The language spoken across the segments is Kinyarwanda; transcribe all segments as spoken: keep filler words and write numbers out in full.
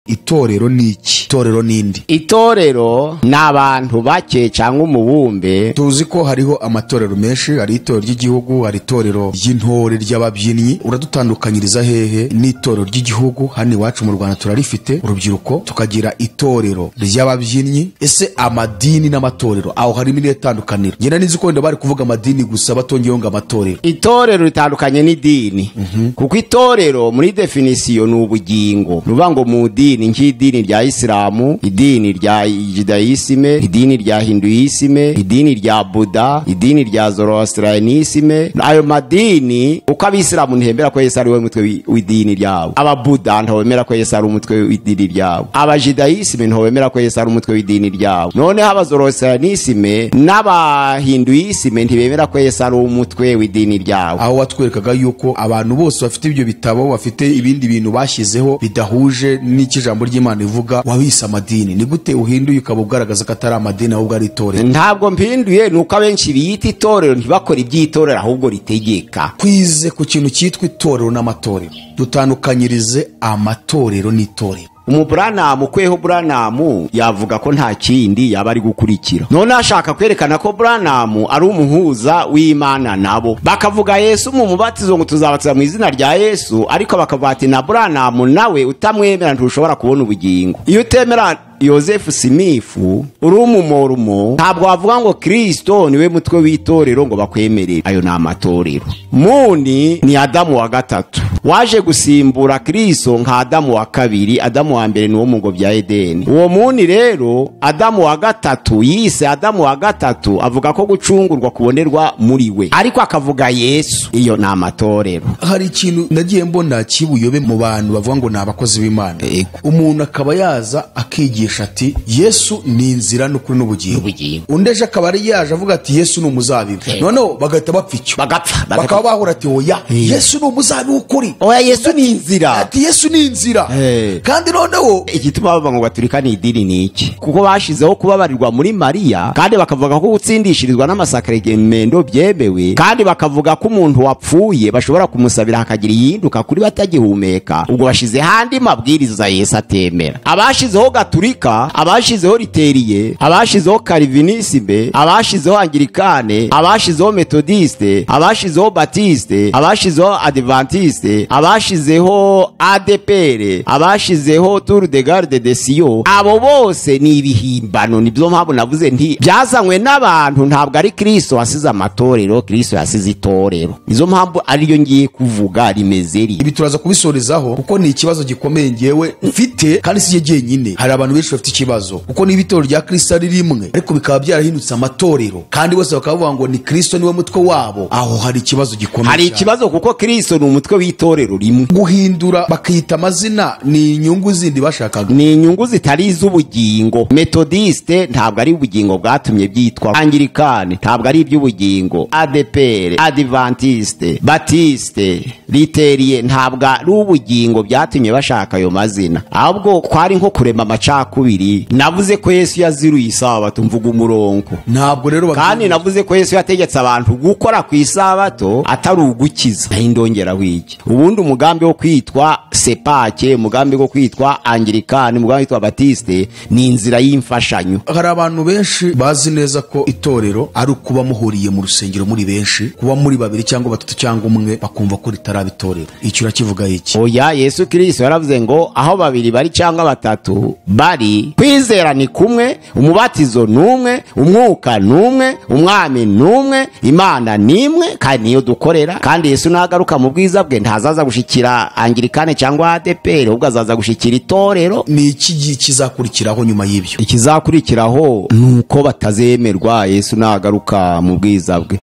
itorero ni iki? Itorero nindi? Itorero n'abantu bake cyangwa umubumbe. Tuzi ko hariho amatorero menshi, hari itorero ry'igihugu, hari itorero ry'intore ry'ababyinnyi. Uradutandukanyiriza hehe n'itorero ry'igihugu? Hano iwacu mu Rwanda turarifite urubyiruko, tukagira itorero ry'ababyinnyi. Ese amadini n'amatorero aho harimo irihe tandukaniro? Ngena nizi ko wenda bari kuvuga amadini gusa batongeyeho ngo amatorero. Itorero ritandukanye n'idini. Mm -hmm. Kuko itorero muri definisiyo ni ubugingo. Nuvuga ngo mu dini nk'idini rya Islamu, idini rya Judaisme, idini rya Hinduisme, idini rya Buddha, idini rya Zoroastrianisme. Ayo madini uko abisilamu ntihembera ko Yesu ari we mutwe w'idini ryabo, aba Buddha ntawemera ko Yesu ari umutwe w'idini ryabo, aba Judaisme ntawemera ko Yesu ari umutwe w'idini ryabo, none aba Zoroastrianisme n'aba Hinduisme ntibemera ko Yesu ari umutwe w'idini ryabo. Aho watwerekaga yuko abantu bose bafite ibyo bitabo, bafite ibindi bintu bashyizeho bidahuje n'ikijambo ry'Imana ivuga, wabisa amadini. Ni gute uhinduye ukaba ugaragaza ko atari amadini ahubwo ari itorero? Ntabwo mpinduye, nuko abenshi biyita itorero ntibakora iby'itorero ahubwo ritegeka. Kwize ku kintu cyitwa itorero n'amatorero, dutandukanyirize amatorero n'itorero. Umubranamu kweho Branamu yavuga ko nta kindi yaba ari gukurikira, none ashaka kwerekana ko Branamu ari umuhuza w'Imana nabo. Bakavuga Yesu mu mubatizo ngo tuzabatira mu izina rya Yesu, ariko bakavuga ati na Branamu nawe utamwemera ntushobora kubona ubugingo. Iyo utemera Yosefu Simifu uri umumoromo, ntabwo wavuga ngo Kristo niwe mutwe w'itorero ngo bakwemerere. Ayo ni amatorero. Muni ni Adamu wa gatatu waje gusimbura Kristo nka Adamu wa kabiri. Adamu wa mbere ni wo mu ngo bya Edeni. Uwo Muni rero Adamu wa gatatu yise Adamu wa gatatu avuga ko gucungurwa kubonerwa muri we, ariko akavuga Yesu. Iyo ni amatorero. Hari ikintu nagiye mbona kibuyobe mu bantu bavuga ngo ni abakozi b'Imana. Umuntu akaba yaza akigisha ati Yesu ni inzira n'ukuri n'ubugingo, undeje akaba ari yaje avuga ati Yesu ni umuzabibu. Noneho bagahita bapfa icyo, bagapfa bakaba bahura ati oya Yesu ni umuzabibu ukuri, oya Yesu ni inzira, ati Yesu ni inzira. Kandi noneho igituma bava ngo Gaturika ni idini ni iki? Kuko bashizeho kubabarirwa muri Mariya, kandi bakavuga ko gutsindishirizwa n'amasakramentu byemewe, kandi bakavuga ko umuntu wapfuye bashobora kumusabira hakagira yinduka kuri batagihumeka. Ubwo bashize handi mabwiriza Yesu atemera. Abashizeho Gaturika, abashizeho Literiye, abashizeho Calvinisme, abashizeho Anglikane, abashizeho Methodiste, abashizeho Baptiste, abashizeho Adventiste, abashizeho A D P R, abashizeho Tour de Garde de Sion, abo bose ni ibihimbano. Nibyo mpamvu navuze nti byazanywe n'abantu, ntabwo ari Kristo wasize amatorero, Kristo yasize itorero. Nizo mpamvu ariyo ngiye kuvuga rimeze ri. Ibi turaza kubisorezaho kuko ni ikibazo gikomeye ngewe mfite, kandi si je nyine. Hari abantu benshi bafite ikibazo kuko ni itorero rya Kristo ari rimwe, ariko bikaba byarahindutse amatorero, kandi bose bakavuga ngo ni Kristo niwe mutwe wabo. Aho hari ikibazo gikomeye. Hari ikibazo kuko Kristo ni umutwe w'itorero rimwe. Guhindura bakita amazina ni inyungu zindi bashakaga, ni inyungu zitari iz'ubugingo. Methodiste ntabwo ari ubugingo bwatumye byitwa, Anglikane ntabwo ari iby'ubugingo, A D P R, Adventiste, Baptiste, Literiye ntabwo ari ubugingo byatumye bashaka ayo mazina, ahubwo kwari nko kurema amacakubiri. Navuze ko Yesu yaziruye isabato, mvuga umurongo. Ntabwo rero kandi navuze ko Yesu yategetse abantu gukora ku isabato atari ugukiza. Ndongera wiki ubundi umugambi wo kwitwa Sepake, umugambi wo kwitwa Anglikane, umugambi witwa Baptiste ni inzira y'imfashanyo. Hari abantu benshi bazi neza ko itorero ari kuba muhuriye mu rusengero muri benshi, kuba muri babiri cyangwa batatu cyangwa umwe, bakumva ko ritaraba itorero. Icyo urakivuga iki? Oya, Yesu Kristo yaravuze ngo aho babiri bari cyangwa batatu bari, kwizera ni kumwe, umubatizo numwe, umwuka numwe, umwami numwe, Imana nimwe, kandi niyo dukorera. Kandi Yesu nagaruka mu bwiza bwe ntazaza gushikira Anglikane cyangwa A D P R, ubwo azaza gushikira itorero. Ni iki kizakurikiraho nyuma y'ibyo? Ikizakurikiraho nuko batazemerwa Yesu nagaruka mu bwiza bwe.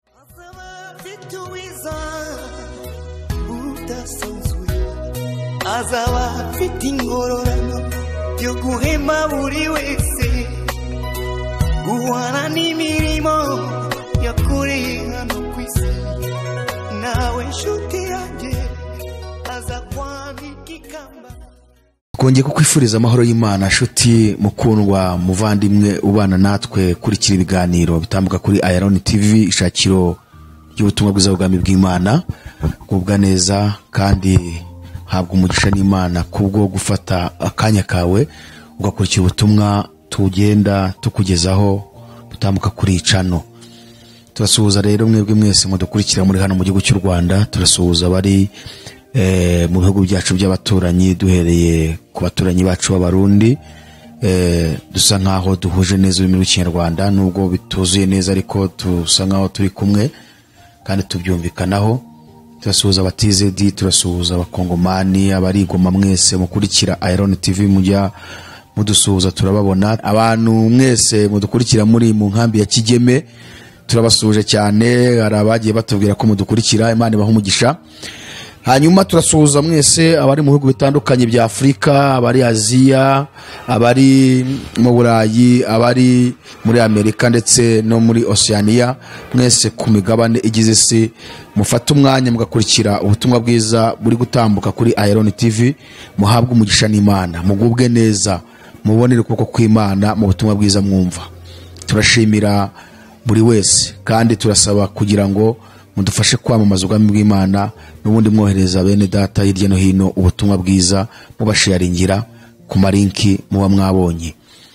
Azaba afite ingororano yo guhema buri wese, guhana n'imirimo yakoreye hano ku isi. Nawe nshuti yanjye aza kwambika ikamba. Kongeye kukwifuriza amahoro y'Imana nshuti mukundwa muvandimwe ubana natwe kurikira ibiganiro bitambuka kuri Iron T V, ishakiro ry'ubutumwa bwiza bw'ubwami bw'Imana. Kubwa neza kandi habwa umugisha n'Imana kubwo gufata akanya kawe ugakurikira ubutumwa tugenda tukugezaho butambuka kuri icano. Turasuhuza rero mwebwe mwese mudukurikira muri hano mu gihugu cy'u Rwanda, turasuhuza bari eh, mu bihugu byacu by'abaturanyi, duhereye ku baturanyi bacu b'Abarundi. Eh, dusa nkaho duhuje neza ururimi rw'Ikinyarwanda nubwo bituzuye neza, ariko tusa nkaho turi kumwe kandi tubyumvikanaho. Turasuhuza abatizedi, turasuhuza abakongomani, abarigoma mwese mukurikira Iron T V, mujya mudusuhuza turababona. Abantu mwese mudukurikira muri mu nkambi ya Kigeme turabasuhuje cyane, hari abagiye batubwira ko mudukurikira, Imana ibahe umugisha. Hanyuma turasuhuza mwese abari mu bihugu bitandukanye bya Afrika, abari Aziya, abari mu Burayi, abari muri Amerika ndetse no muri Oceania, mwese ku migabane igize isi. Mufata umwanya mugakurikira ubutumwa bwiza buri gutambuka kuri Iron T V, muhabwe umugisha n'Imana, mugubwe neza, mubonere ukuboko kw'Imana mu butumwa bwiza mwumva. Turashimira buri wese kandi turasaba kugira ngo mudufashe kwamamaza ubwami bw'Imana, n'ubundi mwohereza bene data hirya no hino ubutumwa bwiza, mubasharingira ku malinki muba mwabonye.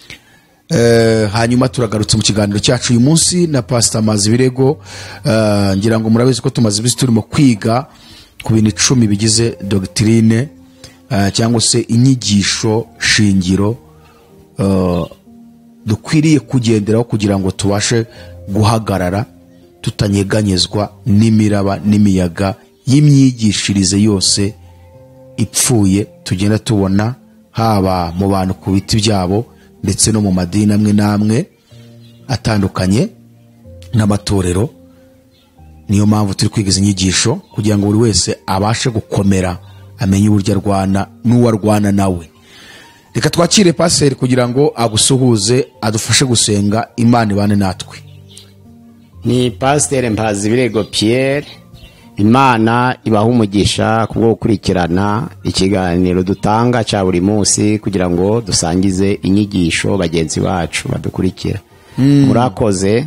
Eh, hanyuma turagarutse mu kiganiro cyacu uyu munsi na Pastor Mazibirego. Uh, ngira ngo murabizi ko tumaze ibisi turimo kwiga ku bintu icumi bigize doctrine uh, cyangwa se inyigisho shingiro uh, dukwiriye kugenderaho kugira ngo tubashe guhagarara tutanyeganyezwa n'imiraba n'imiyaga y'imyigishirize yose ipfuye tugenda tubona, haba mu bantu ku biti byabo ndetse no mu madini amwe namwe atandukanye n'amatorero. Niyo mpamvu turi kwiga izi nyigisho kugira ngo buri wese abashe gukomera, amenye uburyo arwana n'uwarwana nawe. Reka twakire paseri kugira ngo agusuhuze, adufashe gusenga, Imana ibane natwe. Ni Pasteur Mpazibirego Pierre. Imana ibaha umugisha kubwo gukurikirana ikiganiro dutanga cya buri munsi kugira ngo dusangize inyigisho bagenzi bacu badukurikira. Mm. Murakoze.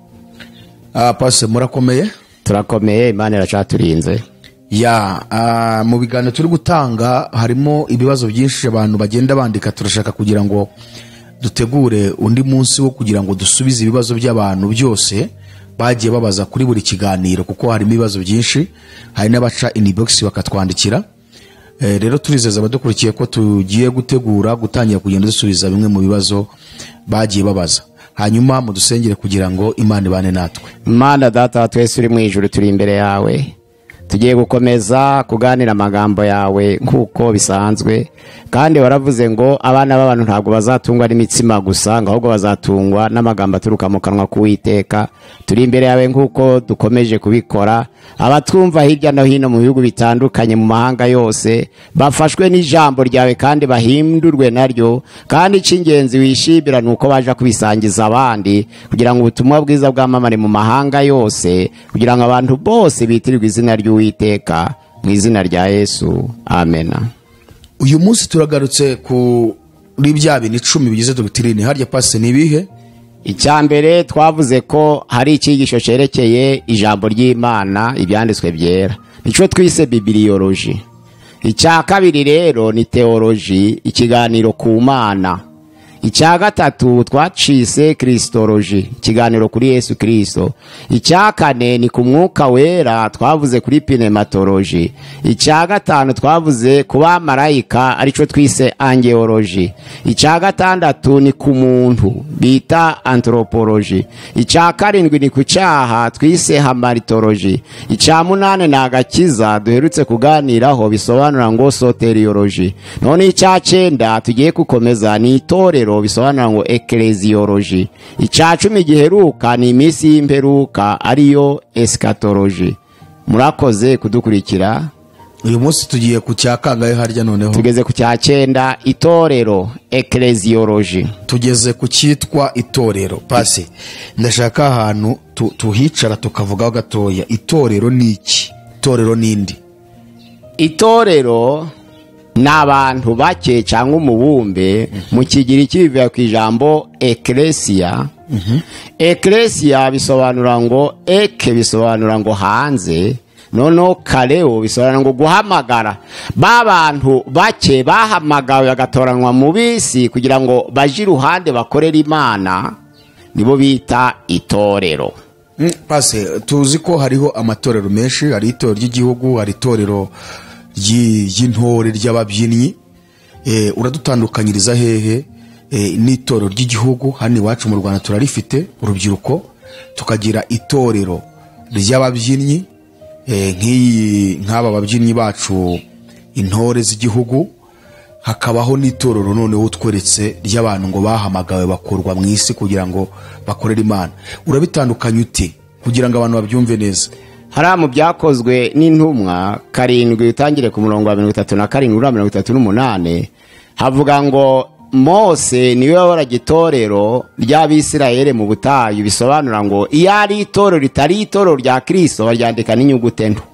Ah, Pastor murakomeye? Turakomeye, Imana iracaturinze. Ya, uh, mu biganiro turi gutanga harimo ibibazo byinshi abantu bagenda bandika, turashaka kugira ngo dutegure undi munsi wo kugira ngo dusubize ibibazo by'abantu byose bagiye babaza kuri buri kiganiro, kuko harimo ibibazo byinshi, hari n'abaca inbox bakatwandikira. E, rero turizeza abadukurikiye ko tugiye gutegura gutangira kugenda dusubiza bimwe mu bibazo bagiye babaza. Hanyuma mudusengere kugira ngo Imana ibane natwe. Imana Data twese uri mu ijuru, turi imbere yawe, tugiye gukomeza kuganira amagambo yawe nkuko bisanzwe, kandi waravuze ngo abana b'abantu ntabwo bazatungwa n'imitsima gusa, ngo ahubwo bazatungwa n'amagambo aturuka mu kanwa k'Uwiteka. Turi imbere yawe nkuko dukomeje kubikora, abatwumva hirya no hino mu bihugu bitandukanye mu mahanga yose bafashwe n'ijambo ryawe kandi bahindurwe naryo, kandi cy'ingenzi wishimira nuko baje kubisangiza abandi kugira ngo ubutumwa bwiza bwamamare mu mahanga yose, kugira ngo abantu bose bitirirwe izina ry'Uwiteka mu izina rya Yesu, amena. Uyu munsi turagarutse kuri bya bintu icumi bigize doctrine. Harya Pastor ni bihe? Icyambere twavuze ko hari icyigisho cyerekeye ijambo ry'Imana, ibyanditswe byera, nico twise bibliology. Icya kabiri rero ni theology, ikiganiro ku Mana. Icya gatatu twacise Christology, ikiganiro kuri Yesu Kristo. Icya kane ni ku Mwuka Wera, twavuze kuri pneumatology. Icya gatanu twavuze ku bamarayika, arico twise angelology. Icya gatandatu ni ku muntu bita anthropology. Icya karindwi ni ku cyaha twise hamartology. Icya munane na agakiza duherutse kuganiraho bisobanura ngo soteriology. None icya cyenda tugiye gukomeza ni itorero, bisobanura ngo ecclesiology. Icya cumi giheruka ni iminsi y'imperuka, ariyo eschatology. Murakoze kudukurikira. Uyu munsi tugiye ku cyakangaye harya noneho? Tugeze ku cya cyenda, itorero, ecclesiology. Tugeze ku cyitwa itorero. Pase, ndashaka ahantu tuhicara tukavugaho gatoya. Itorero ni iki? Itorero nindi? Itorero n'abantu bake cyangwa umubumbe, mu Kigiriki bivuye ku ijambo ecclesia. Mm-hmm. Ecclesia bisobanura ngo ek bisobanura ngo hanze, noneho kareo bisobanura ngo guhamagara. Ba bantu bake bahamagawe bagatoranwa mu bisi kugira ngo baje iruhande bakorera Imana nibo bita itorero. Mm, pase tuzi ko hariho amatorero menshi, hari itorero ry'igihugu, hari itorero ry'intore ry'ababyinnyi. Eh, uradutandukanyiriza hehe eh, n'itorero ry'igihugu? Hano iwacu mu Rwanda turarifite urubyiruko, tukagira itorero ry'ababyinnyi eh, nk'iyi nk'aba babyinnyi bacu intore z'igihugu, hakabaho n'itorero noneho utweretse ry'abantu ngo bahamagawe bakurwa mu isi kugira ngo bakorere Imana. Urabitandukanya ute kugira ngo abantu babyumve neza? Hariya mu byakozwe n'intumwa karindwi utangire ku murongo wa mirongo itatu na karindwi ura mirongo itatu n'umunane havuga ngo Mose niwe wayoboraga itorero ry'Abisirayeli mu butayu. Bisobanura ngo iyo ari itorero ritari itorero rya Kristo baryandika n'inyuguti nto.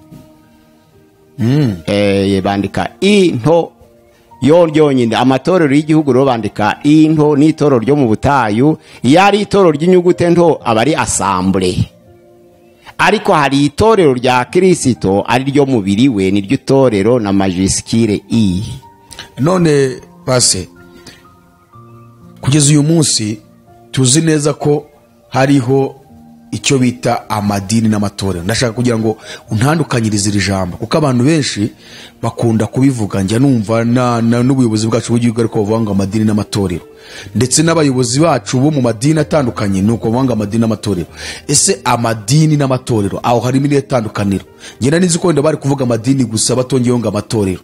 Mm. Eh, bandika into yo ryonyine. Amatorero y'igihugu ro bandika into, n'itorero ryo mu butayu iyo ari itorero ry'inyuguti nto aba ari assemblée. Ariko hari itorero rya Kristo ari ryo mubiri we, ni ryo itorero na majuscule I. None pase kugeza uyu munsi tuzi neza ko hariho icyo bita amadini n'amatorero. Ndashaka kugira ngo untandukanyirize iri jambo kuko abantu benshi bakunda kubivuga, njya numva na, na n'ubuyobozi bwacu bw'igihugu ariko bavuga ngo amadini n'amatorero, ndetse n'abayobozi bacu bo mu madini atandukanye nuko bavuga ngo amadini n'amatorero. Ese amadini n'amatorero aho harimo irihe tandukaniro? Njye nizi ko wenda bari kuvuga amadini gusa batongeyeho ngo amatorero.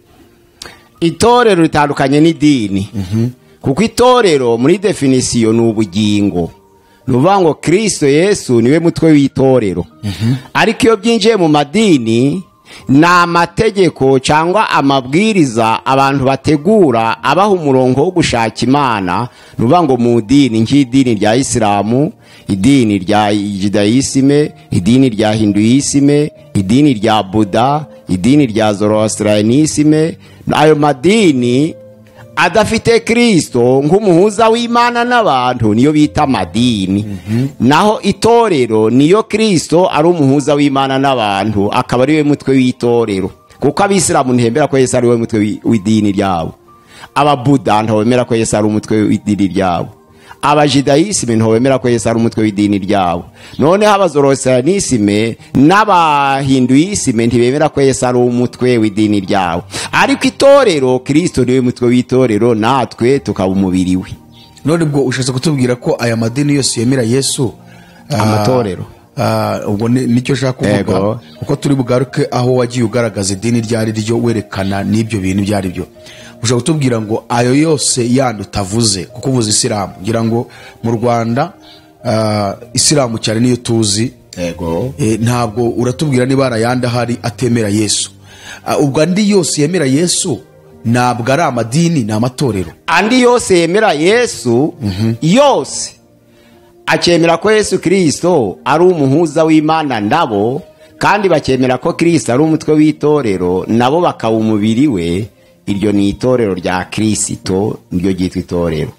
Itorero ritandukanye n'idini. Mhm. Kuko itorero muri definisiyo ni ubugingo. Nuvuga ngo Kristo Yesu niwe mutwe w'itorero. Mm-hmm. Ariko iyo byinjiye mu madini ni amategeko cyangwa amabwiriza abantu bategura abaha umurongo wo gushaka Imana. Nuvuga ngo mu dini nk'idini rya Isilamu, idini rya Judaisme, idini rya Hinduisme, idini rya Buddha, idini rya Zoroastrianisme, ayo madini adafite Kristo nk'umuhuza w'Imana n'abantu niyo bita madini. Mm-hmm. Naho itorero niyo Kristo ari umuhuza w'Imana n'abantu akaba ari we mutwe w'itorero. Kuko Abisilamu ntibemera ko Yesu ari we mutwe w'idini ryabo, Ababuddha ntibemera ko Yesu ari umutwe w'idini ryabo, Abajudaisme ntibemera ko Yesu ari umutwe w'idini ryabo, noneho Abazoroastrianisme n'Abahinduisme ntibemera ko Yesu ari umutwe w'idini ryabo. Ariko itorero Kristo niwe mutwe w'itorero, natwe tukaba umubiri we. None ubwo ushatse kutubwira ko aya madini yose yemera Yesu amatorero? Ah, ubwo nicyo shaka kuvuga uko turi bugaruke aho wagiye ugaragaza idini ryari ryo werekana n'ibyo bintu byari byo. Ushaka kutubwira ngo ayo yose yandi utavuze kuko uvuze Isilamu, ngira ngo mu Rwanda uh, Isilamu cyane niyo tuzi. Yego. E, ntabwo uratubwira niba arayanda hari atemera Yesu. Uh, ubwo andi yose yemera Yesu ntabwo ari amadini na amatorero. Andi yose yemera Yesu, mm-hmm. yose akemera ko Yesu Kristo ari umuhuza w'Imana ndabo, kandi bakemera ko Kristo ari umutwe w'itorero nabo bakaba umubiri we. Iryo ni itorero rya Kristo, niryo ryitwa itorero.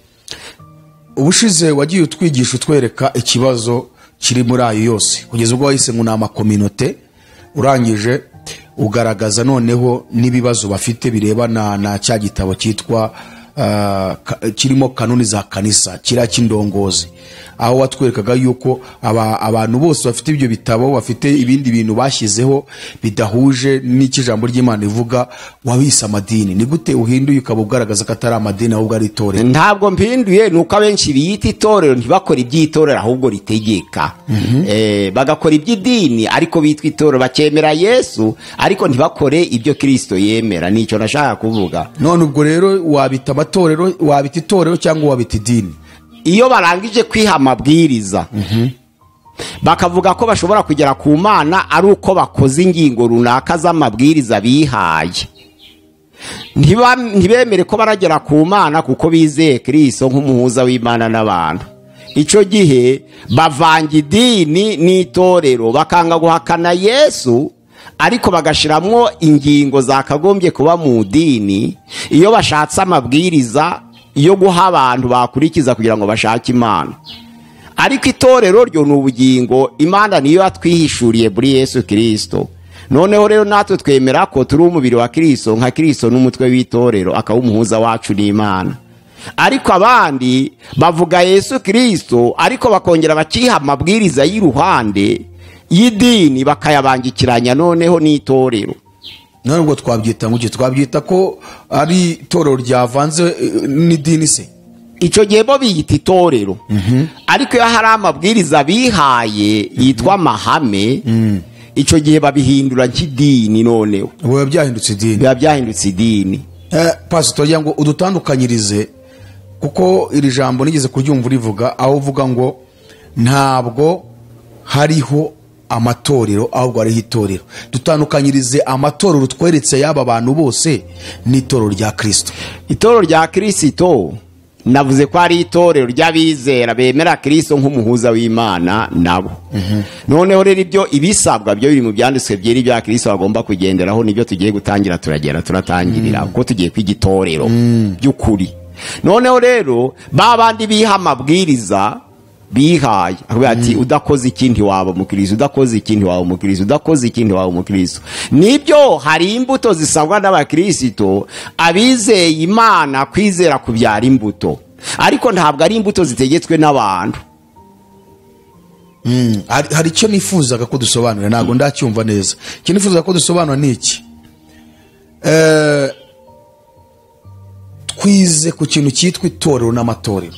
Ubushize wagiye utwigisha utwereka ikibazo kiri muri ayo yose kugeza ubwo wahise ngo nama communauté, urangije ugaragaza noneho n'ibibazo bafite birebana na cya gitabo cyitwa uh, kirimo kanuni za kanisa kira cy'indongozi, aho watwerekaga yuko aba abantu bose bafite ibyo bitabo bafite ibindi bintu bashyizeho bidahuje n'ikijambo ry'Imana ivuga, wabisa amadini. Ni gute uhinduye ukaba ugaragaza ko atari amadini ahubwo ari itorero? Ntabwo mpinduye, nuko abenshi biyita itorero ntibakora iby'itorero ahubwo ritegeka. Mm-hmm. eh, bagakora iby'idini ariko bitwa itorero, bakemera Yesu ariko ntibakore ibyo Kristo yemera. Nicyo nashaka kuvuga. None ubwo rero wabita amatorero, wabita itorero cyangwa wabita idini? Iyo barangije kwiha amabwiriza, mm-hmm. bakavuga ko bashobora kugera ku Mana ari uko bakoze ingingo runaka z'amabwiriza bihaye, ntibemere ko baragera ku Mana kuko bizeye Kristo nk'umuhuza w'Imana n'abantu. Icyo gihe bavanga idini n'itorero, bakanga guhakana Yesu ariko bagashiramwo ingingo zakagombye kuba mu dini. Iyo bashatse amabwiriza iyo guha abantu bakurikiza kugira ngo bashake Imana. Ariko itorero ryo ni ubugingo, Imana niyo yatwihishuriye muri Yesu Kristo. noneho rero natwe twemera ko turi umubiri wa Kristo, nka Kristo n'umutwe w'itorero akaba umuhuza wacu n'Imana. Ariko abandi bavuga Yesu Kristo ariko bakongera bakiha amabwiriza y'iruhande y'idini bakayabangikiranya noneho n'itorero. none ubwo twabyita ngo twabyita ko ari itorero ryavanze n'idini se? Ico gihe bo biyita itorero. Mm-hmm. Ariko iyo hari amabwiriza bihaye yitwa mahame, mm. ico gihe babihindura nk'idini noneho. Ubu byahindutse idini. Biba byahindutse idini. Eh, pastor yango udutandukanyirize kuko iri jambo nigeze kuryumva rivuga aho uvuga ngo ntabwo hariho amatorero ahubwo ari itorero. Dutandukanyirize amatorero tweretse yaba abantu bose n'itorero rya Kristo. Itorero rya Kristo navuze ko ari itorero ry'abizera bemera Kristo nk'umuhuza w'Imana nabo. Mm-hmm. Noneho rero ibyo ibisabwa byo biri mu byanditswe byeri bya Kristo bagomba kugenderaho nibyo tugiye gutangira turagera turatangirira kuko mm. tugiye kwigitorero mm. by'ukuri. Noneho rero babandi biha amabwiriza bihaye ati mm. udakoze ikindi waba mu Kristo, udakoze ikindi waba mu Kristo, udakoze ikindi waba mu Kristo. Nibyo hari imbuto zisabwa n'abakristo abizeye Imana kwizera kubyara imbuto, ariko ntabwo ari imbuto zitegetswe n'abantu. Mm. hari, hari icyo nifuzaga ko dusobanura ntago ndacyumva neza. Icyo nifuzaga ko dusobanura ni iki? Eh twize ku kintu cyitwa itorero n'amatorero.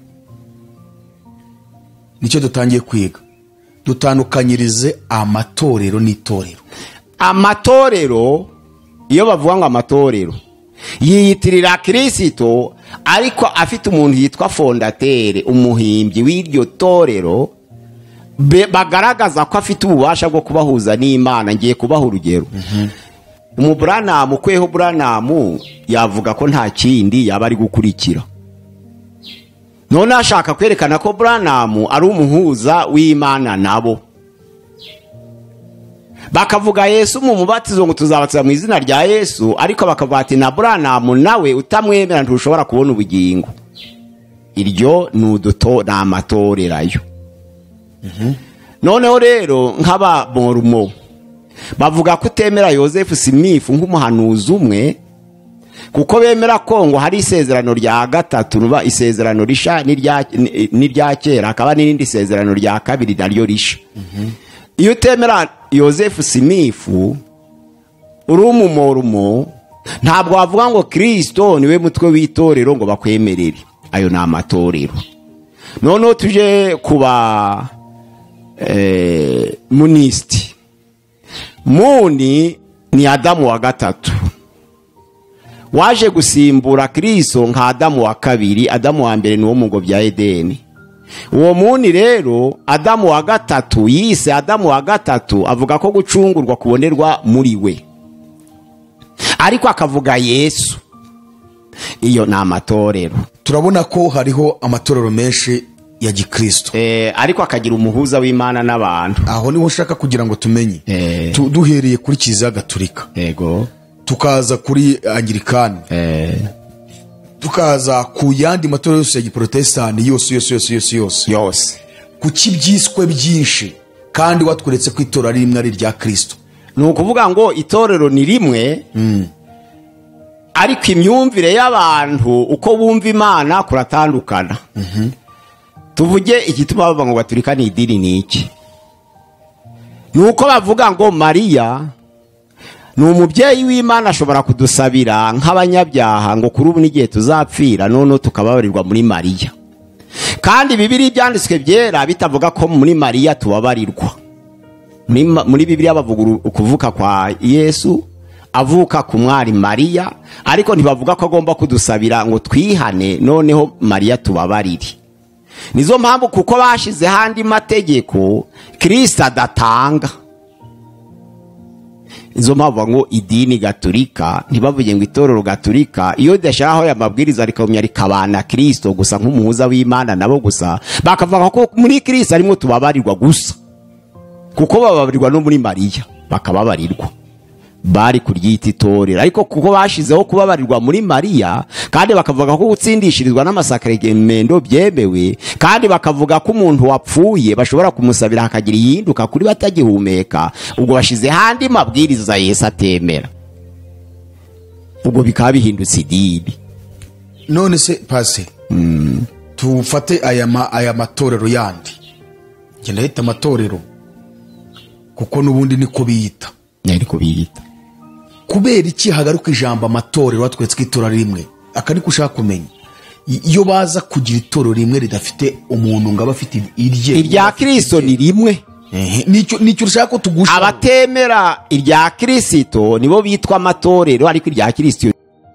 Nicyo dutangiye kwiga. Dutandukanyirize amatorero n'itorero. Amatorero iyo bavuga ngo amatorero yiyitirira Kristo ariko afite umuntu yitwa fondatere, umuhimbyi w'iryo torero bagaragaza ko afite ububasha bwo kubahuza n'Imana. Ngiye kubaha urugero. Mm-hmm. Umubranamu kweho Branamu yavuga ko nta kindi yaba ari gukurikira. None ashaka kwerekana ko Branamu ari umuhuza w'Imana nabo. Bakavuga Yesu mu mubatizo ngo tuzabatira mu izina rya Yesu, ariko bakavuga ati na Branamu nawe utamwemera ntushobora kubona ubugingo. Iryo nuduto na amatorerayo. Mhm. Noneho rero nk'aba Morumo bavuga ko utemera Joseph Smith nk'umuhanuzi umwe kuko bemera ko ngo hari isezerano rya gatatu ruba isezerano risha n'irya kera akaba n'irindi isezerano rya kabiri naryo risha. Mm-hmm. Iyo utemera Joseph Smith uri umumorumo ntabwo wavuga ngo Kristo niwe mutwe w'itorero ngo bakwemerere. Ayo ni amatorero. Noneho tuje kuba eh, munisti. Muni ni Adamu wa gatatu waje gusimbura Kristo nka Adamu wa kabiri. Adamu wa mbere ni wo mu ngo bya Edeni. Uwo Muni rero Adamu wa gatatu yise Adamu wa gatatu avuga ko gucungurwa kubonerwa muri we, ariko akavuga Yesu. Iyo ni amatorero. Turabona ko hariho amatorero menshi ya Gikristo. Eh, ariko akagira umuhuza w'Imana n'abantu. Aho niho ushaka kugira ngo tumenye. Eh. Tu, duhereye kuri Kiliziya Gatolika. Yego. Tukaza kuri Anglikani. Eh. Tukaza ku yandi matorero yose ya Giprotestanti yose yose yose yose yose. Yose. Ku kibyiswe byinshi kandi watweretse ko itorero ari rimwe ari rya Kristo. Nukuvuga ngo itorero ni rimwe. Mm. Ariko imyumvire y'abantu uko bumva Imana kuratandukana. Mhm. Mm tuvuge igituma bavuga ngo Gatolika ni idini ni iki? Nuko bavuga ngo Mariya ni umubyeyi w'Imana ashobora kudusabira nk'abanyabyaha ngo kuri ubu n'igihe tuzapfira none tukababarirwa muri Mariya. Kandi Bibiliya byanditswe byera bitavuga ko muri Mariya tubabarirwa. Muri Bibiliya bavuga ukuvuka kwa Yesu, avuka ku mwari Mariya, ariko ntibavuga ko agomba kudusabira ngo twihane noneho Mariya tubabarire. Nizo mpamvu kuko bashize handi mategeko Kristo adatanga. Nizo mpamvu ngo idini Gatolika ntibavuge ngo itorero Gatolika iyo dashiraho ya mabwiriza rikamya rikabana Kristo gusa nk'umuhuza w'Imana nabo gusa bakavuga ko muri Kristo arimo tubabarirwa gusa kuko bababarirwa no muri Mariya bakababarirwa. bari kuryita itorero, ariko kuko bashizeho kubabarirwa muri Mariya kandi bakavuga ko gutsindishirizwa n'amasakaramentu byemewe, kandi bakavuga ko umuntu wapfuye bashobora kumusabira hakagira ihinduka kuri batagihumeka, ubwo bashize handi mabwiriza Yesu atemera, ubwo bikaba bihindutse idini. None se pase mm. tufate aya ma, aya matorero yandi ngenda yita amatorero kuko nubundi niko biyita niko biyita kubera iki hagaruka ijambo amatorero watwetse kwitora rimwe akani kushaka kumenya iyo baza kugira itorero rimwe ridafite umuntu ngaba afite irye irya Kristo ni rimwe. Eh, nicyo nicyo ushaka ko tugusha. Abatemera irya Kristo nibo bitwa amatorero, ariko irya Kristo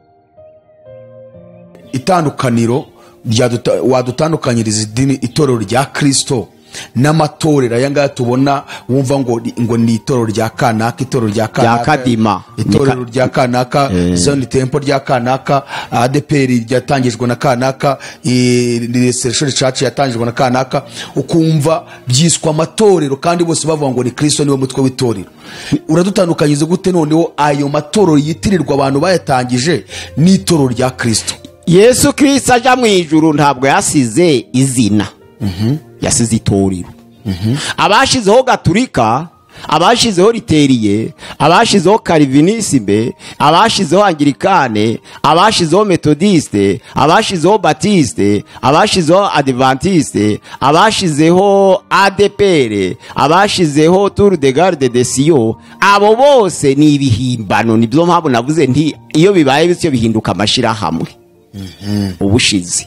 itandukaniro wadutandukanyiriza idini itorero rya Kristo n'amatorero aya ngaya tubona wumva ngo ngo ni itorero rya kanaka, itorero rya kanaka, Kadima, itorero rya kanaka, eh. Zion Temple rya kanaka, A D P R ryatangijwe na kanaka, Celestial Church yatangijwe na kanaka, ukumva byiswa amatorero kandi bose bavuga ngo ni Kristo niwe mutwe w'itorero. Uradutandukanyiriza gute noneho ayo matorero yitirirwa abantu bayatangije n'itorero rya Kristo? Yesu Kristo aja mu ijuru ntabwo yasize izina, mhm yasize itorero. mhm abashizeho Gaturika, abashizeho Literiye, abashizeho Calvinisme, abashizeho Anglikane, abashizeho Methodiste, abashizeho Baptiste, abashizeho Adventiste, abashizeho A D P R, abashizeho Tour de Garde de Sion, abo bose ni ibihimbano. Nibyo mpamvu navuze nti iyo bibaye bityo bihinduka amashira hamwe ubushizi.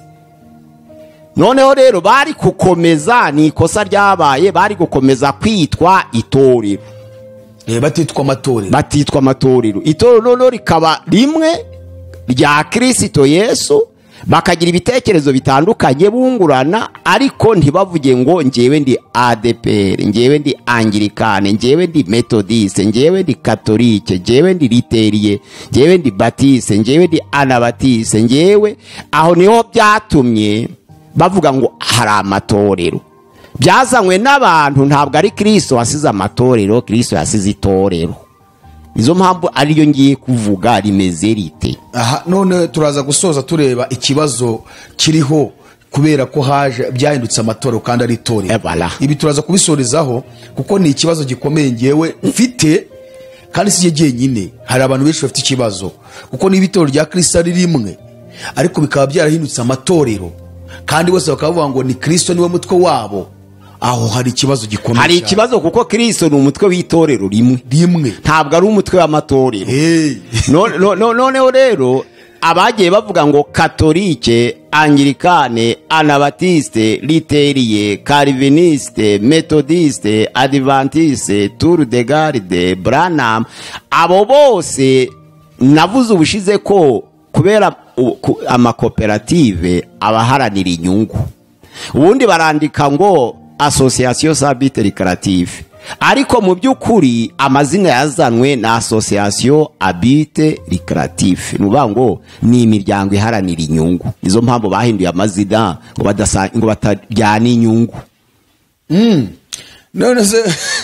Noneho rero bari gukomeza, ni ikosa ryabaye, bari gukomeza kwitwa itorero, eh batitwa amatorero, batitwa amatorero. Itorero noneho rikaba rimwe rya Kristo Yesu, bakagira ibitekerezo bitandukanye bungurana, ariko ntibavuge ngo ngewe ndi A D P R, ngewe ndi Anglikane, ngewe ndi Methodiste, ngewe ndi Katolike, ngewe ndi Literiye, ngewe ndi Baptiste, ngewe ndi Anabaptiste, ngewe. Aho niho byatumye bavuga ngo hari amatorero byazanywe n'abantu, ntabwo ari Kristo wasize amatorero, Kristo yasize itorero. Izo mpamvu ariyo ngiye kuvuga rimeze rite. Aha, none turaza gusoza tureba ikibazo kiriho kubera ko haje byahindutse amatorero kandi ari itorero. Ebala. Ibi turaza kubisorezaho kuko ni ikibazo gikomeye ngewe mfite, kandi si je nyine, hari abantu benshi bafite ikibazo kuko ni itorero rya Kristo ari rimwe ariko bikaba byarahindutse amatorero kandi bose bakavuga ngo ni Kristo niwe mutwe wabo. Aho hari ikibazo gikomeye. Hari ikibazo kuko Kristo ni umutwe w'itorero rimwe rimwe, ntabwo ari umutwe w'amatorero. hey. Noneho no, no, no, no, rero abagiye bavuga ngo Katolike, Anglikane, Anabaptiste, Literiye, Calviniste, Methodiste, Adventiste, Tour de Garde, Branham, abo bose navuze ubushize ko kubera amakoperative abaharanira inyungu, ubundi barandika ngo Association Sabite Recreative, ariko mu by'ukuri amazina yazanwe na Association Abite Recreative, nuba ngo ni imiryango iharanira inyungu. Izo mpamvu bahinduye amazina ngo badasa ngo batajyana inyungu. mm. None se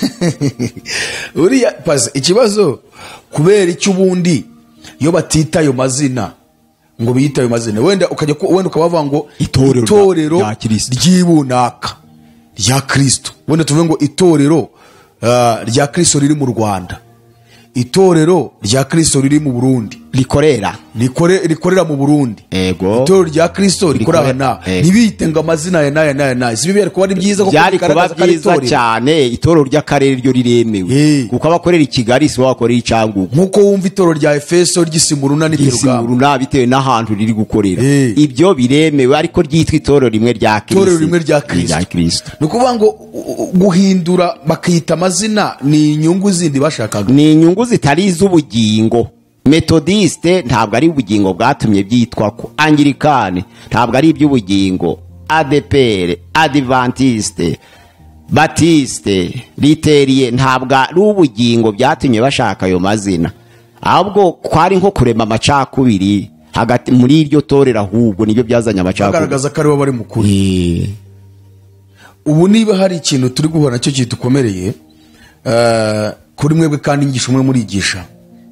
uriya paze ikibazo kubera icyubundi iyo batita ayo mazina ngo biyita ayo mazina, wenda ukajya wenda ukabavuga ngo itorero ry'ibunaka rya Kristo, wenda tuvuge ngo itorero uh, rya Kristo riri mu Rwanda, itorero rya Kristo riri mu Burundi, rikorera rikore rikorera mu Burundi, ego itorero rya Kristo rikorera na nibite ngo amazina ya naya naya naya sibi bere kuba ari byiza kuko bigaragaza ko byiza cyane. Itorero ry'akarere ryo riremewe, hey. Kuko abakorera i Kigali si bakorera icangu, nkuko wumva itorero rya Efeso ry'isimuruna n'iterugamba bitewe n'ahantu riri gukorera, hey. Ibyo biremewe, ariko ryitwa itorero rimwe rya Kristo, itorero rimwe rya Kristo. Nukuvuga ngo guhindura bakita amazina ni inyungu zindi bashakaga, ni inyungu zitari iz'ubugingo. Methodiste ntabwo ari ubugingo bwatumye byitwa ko, Anglikane ntabwo ari iby'ubugingo, A D P R, Adventiste, Baptiste, Literiye ntabwo ari ubugingo byatumye bashaka ayo mazina, ahubwo kwari nko kurema amacakubiri hagati muri iryo torero, ahubwo nibyo byazanye amacakubiri, bagaragaza ko aribo bari mukuri. Ubu niba hari ikintu turi guhora nacyo kitukomereye uh, kuri mwebwe kandi ingisho mwe murigisha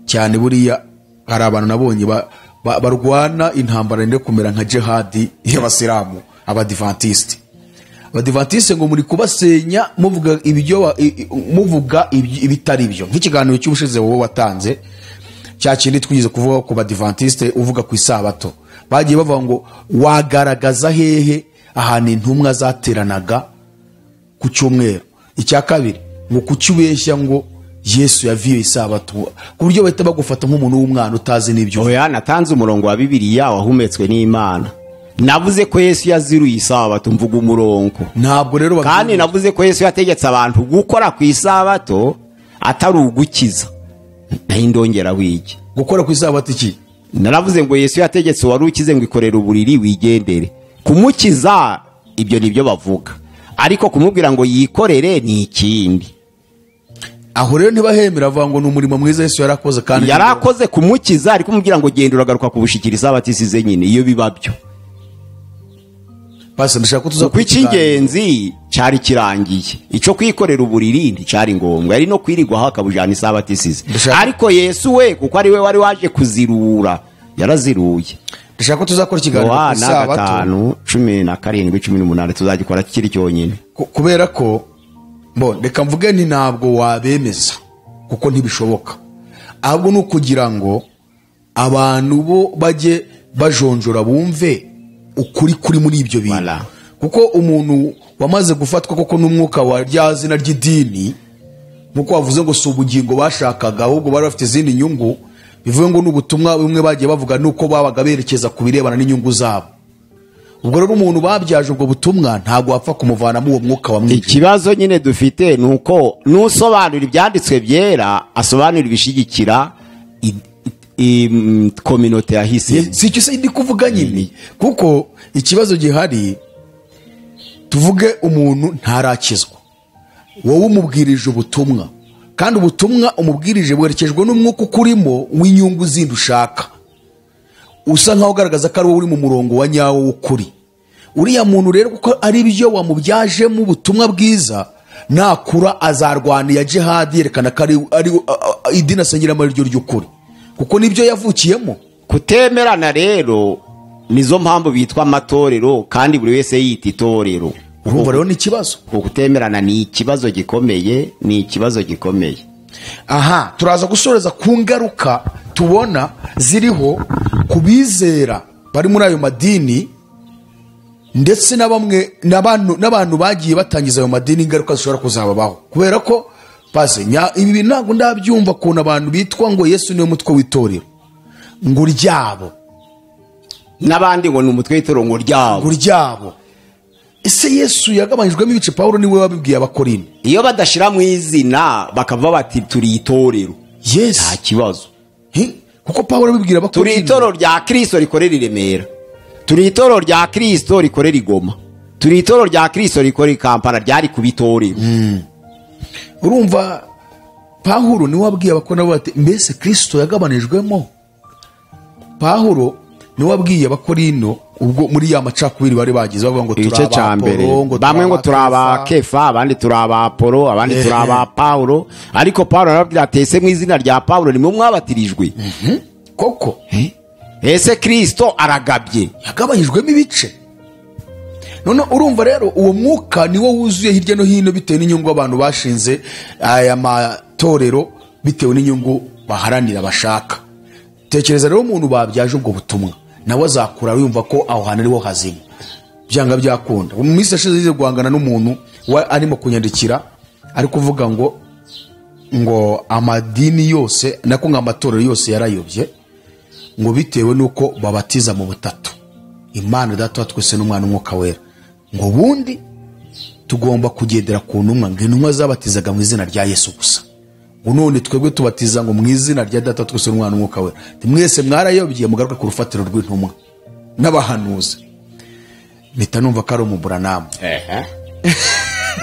cyane buriya hari abantu nabonye ba, ba, barwana intambara ndende kumera nka jihadi y'abasilamu abadivantisite abadivantisite ngo muri kubasenya muvuga ibyo muvuga ibitari byo nk'ikiganiro cy'ubushize wowe watanze cya kindi twigize kuvuga ku badivantisite uvuga ku isabato bagiye bavuga ngo wagaragaza hehe ahantu intumwa zateranaga ku cyumweru icya kabiri ngo kucyubeshya ngo Yesu yaviye isabato ku buryo bahita bagufata nk'umuntu w'umwana utazi n'ibyo. Oya natanze umurongo wa Bibiliya wahumetswe n'Imana. Navuze ko Yesu yaziruye isabato mvuga umurongo. Ntabwo rero kandi navuze ko Yesu yategetse abantu gukora ku isabato atari ugukiza. Naho ndongera wiki. Gukora ku isabato iki? Naravuze ngo Yesu yategetse wari ukize ngo ikorera uburiri wigendere. Kumukiza ibyo nibyo bavuga. Ariko kumubwira ngo yikorere ni ikindi. Aho rero ntibahemera avuga ngo n'umurimo mwiza Yesu yarakoze kandi yarakoze kumukiza ariko kumubwira ngo genda uragaruka kubushikiriza abatisize nyine iyo bibabyo. Base ndashaka kutuza kw'ikingenzi cyari kirangiye. Ico kwikorera uburiri ndi cyari ngombwa ari no kwirigwa hakabujana isabatisize. Ariko Yesu we kuko ari we wari waje kuzirura yaraziruye. Ndashaka ko tuzakora ikiganiro ku isabato gatanu cumi na karindwi cumi n'umunani tuzagikora kiri cyonyine. Kubera ko Bo, reka mvuge ni ntabwo wabemeza kuko ntibishoboka. Ahubwo no kugira ngo abantu bo baje bajonjora bumve ukuri kuri muri ibyo bintu. Voilà. Kuko umuntu wamaze gufatwa koko n'umwuka wa ryazina ry'idini nkuko wavuze ngo subugingo bashakaga ahubwo bari bafite izindi nyungu bivuye ngo n'ubutumwa bumwe bagiye bavuga nuko babaga berekeza ku birebana n'inyungu zabo. Ubwo rero umuntu babyaje ubwo butumwa ntago wapfa kumuvana mu uwo mwuka wa mwinshi. Ikibazo nyine dufite nuko nusobanura ibyanditswe byera asobanura ibishigikira community yahise. Si cyo se ndi kuvuga nyine kuko ikibazo gihari tuvuge umuntu ntarakizwa wowe umubwirije ubutumwa kandi ubutumwa umubwirije bwerekejwe n'umwuka ukurimo w'inyungu zindi ushaka usa nkaho ugaragaza ko ari wowe uri mu murongo wa nyawo w'ukuri. Uriya muntu rero kuko ari byo wamubyaje mu butumwa bwiza nakura azarwana ya jihad yerekana ko ari idini asengira muri ryo ry'ukuri kuko nibyo yavukiyemo. Kutemerana rero nizo mpamvu bitwa amatorero kandi buri wese yita itorero. Urumva rero ni ikibazo. Kutemerana ni ikibazo gikomeye, ni ikibazo gikomeye. Aha, turaza gusoreza ku ngaruka tubona ziriho kubizera bari muri ayo madini ndetse na bamwe n'abantu n'abantu bagiye batangiza ayo madini ingaruka zishobora kuzababaho kubera ko pase nya ibi binago ndabyumva ko abantu bitwa ngo Yesu niwe mutwe w'itorero ngo ryabo nabandi ngo ni umutwe w'itorero ngo ryabo ngo ryabo. Ese Yesu yagabanijwemo ibice Paulo niwe wabibwiye abakorinto iyo badashira mu izina bakava bati turi itorero. Yes, nta kibazo. He kuko Paulo abibwira abakorinto turi itorero rya Kristo rikorera i Remera, turi itorero rya Kristo rikorera i Goma, turi itorero rya Kristo rikorera i Kampala ryari kubitorero. Mm. Urumva Paulo niwe wabwiye abakorinto bati mbese Kristo yagabanijwemo. Paulo niwe wabwiye abakorinto ubwo muri ya macakubiri bari bagize bavuga ngo turaba Apolo, bamwe ngo turaba Kefa, abandi turaba Apolo, abandi turaba Paulo. Ariko Paulo arabwira ati ese mu izina rya Paulo nimwe mwabatirijwe. Mhm. Koko ese Kristo aragabye yagabanijwemo ibice. None urumva rero uwo mwuka niwo wuzuye hirya no hino bitewe n'inyungu abantu bashinze aya matorero bitewe n'inyungu baharanira bashaka. Tekereza rero umuntu babyaje ubwo butumwa nawe azakura yumva ko aho hantu ariho hazima byanga byakunda. Mu minsi yashize guhangana n'umuntu arimo kunyandikira ari kuvuga ngo ngo amadini yose nako ng'amatorero yose yarayobye ngo bitewe nuko babatiza mu butatu Imana Data twese n'Umwana n'Umwuka Wera ngo bundi tugomba kugendera ku ntumwa ngo intumwa zabatizaga mu izina rya Yesu gusa ngo none twebwe tubatiza ngo mu izina rya Data twese n'Umwana n'Umwuka Wera. Mwese mwarayobye mugaruka ku rufatiro rw'intumwa n'abahanuzi. Mpita numva ko ari umuburanama. Ehe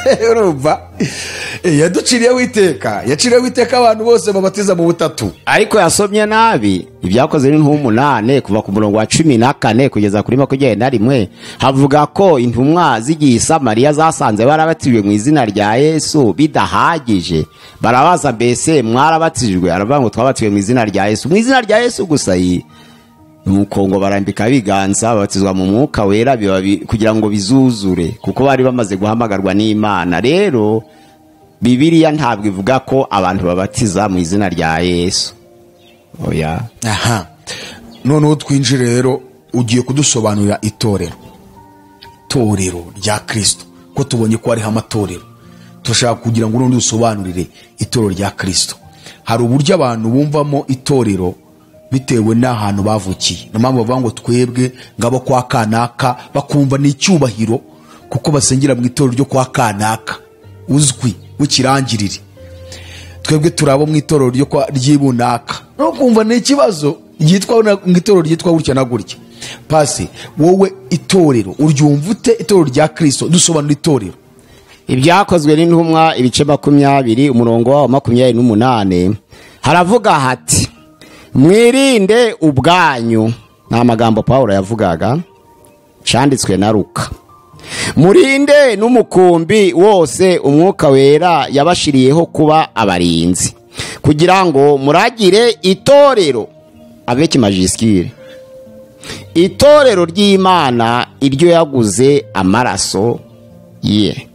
urumva yaduciriyeho iteka yaciriyeho iteka abantu bose babatiza mu butatu, ariko yasomye nabi ibyakoze n'intumwa umunane kuva ku murongo wa cumi na kane kugeza kuri makumyabiri na rimwe havuga ko intumwa z'igihe i Samariya zasanze barabatijwe mu izina rya Yesu bidahagije, barabaza mbese mwarabatijwe, aravuga ngo twabatijwe mu izina rya Yesu. Mu izina rya Yesu gusa yi nuko ngo barambika biganza babatizwa mu mwuka wera kugira ngo bizuzure, kuko bari bamaze guhamagarwa n'Imana. Rero Bibiliya ntabwo ivuga ko abantu babatiza mu izina rya Yesu. Oya. Aha. Noneho twinjire rero, ugiye kudusobanurira itorero. Torero rya Kristo. Ko tubonye ko ari amatorero. Turashaka kugira ngo urundi usobanurire itorero rya Kristo. Hari uburyo abantu bumvamo itorero bitewe n'ahantu bavukiye. No mpamvu bavuga ngo twebwe ngabo kwa kanaka, bakumva ni icyubahiro kuko basengera mu itorero ryo kwa kanaka uzwi w'ikirangirire. Twebwe turabo mu itorero ryo kwa ryibunaka, no kumva ni ikibazo yitwa mu itorero ryitwa gutya na gutya. Pasi, wowe itorero uryumva ute? Itorero rya Kristo, dusobanura itorero. Ibyakozwe n'intumwa ibice makumyabiri umurongo wa makumyabiri n'umunane haravuga hati mwirinde ubwanyu, nta magambo Pawulo yavugaga, cyanditswe na Luka. Murinde n'umukumbi wose umwuka wera yabashiriyeho kuba abarinzi, kugira ngo muragire itorero avec majuscule, itorero ry'Imana iryo yaguze amaraso ye.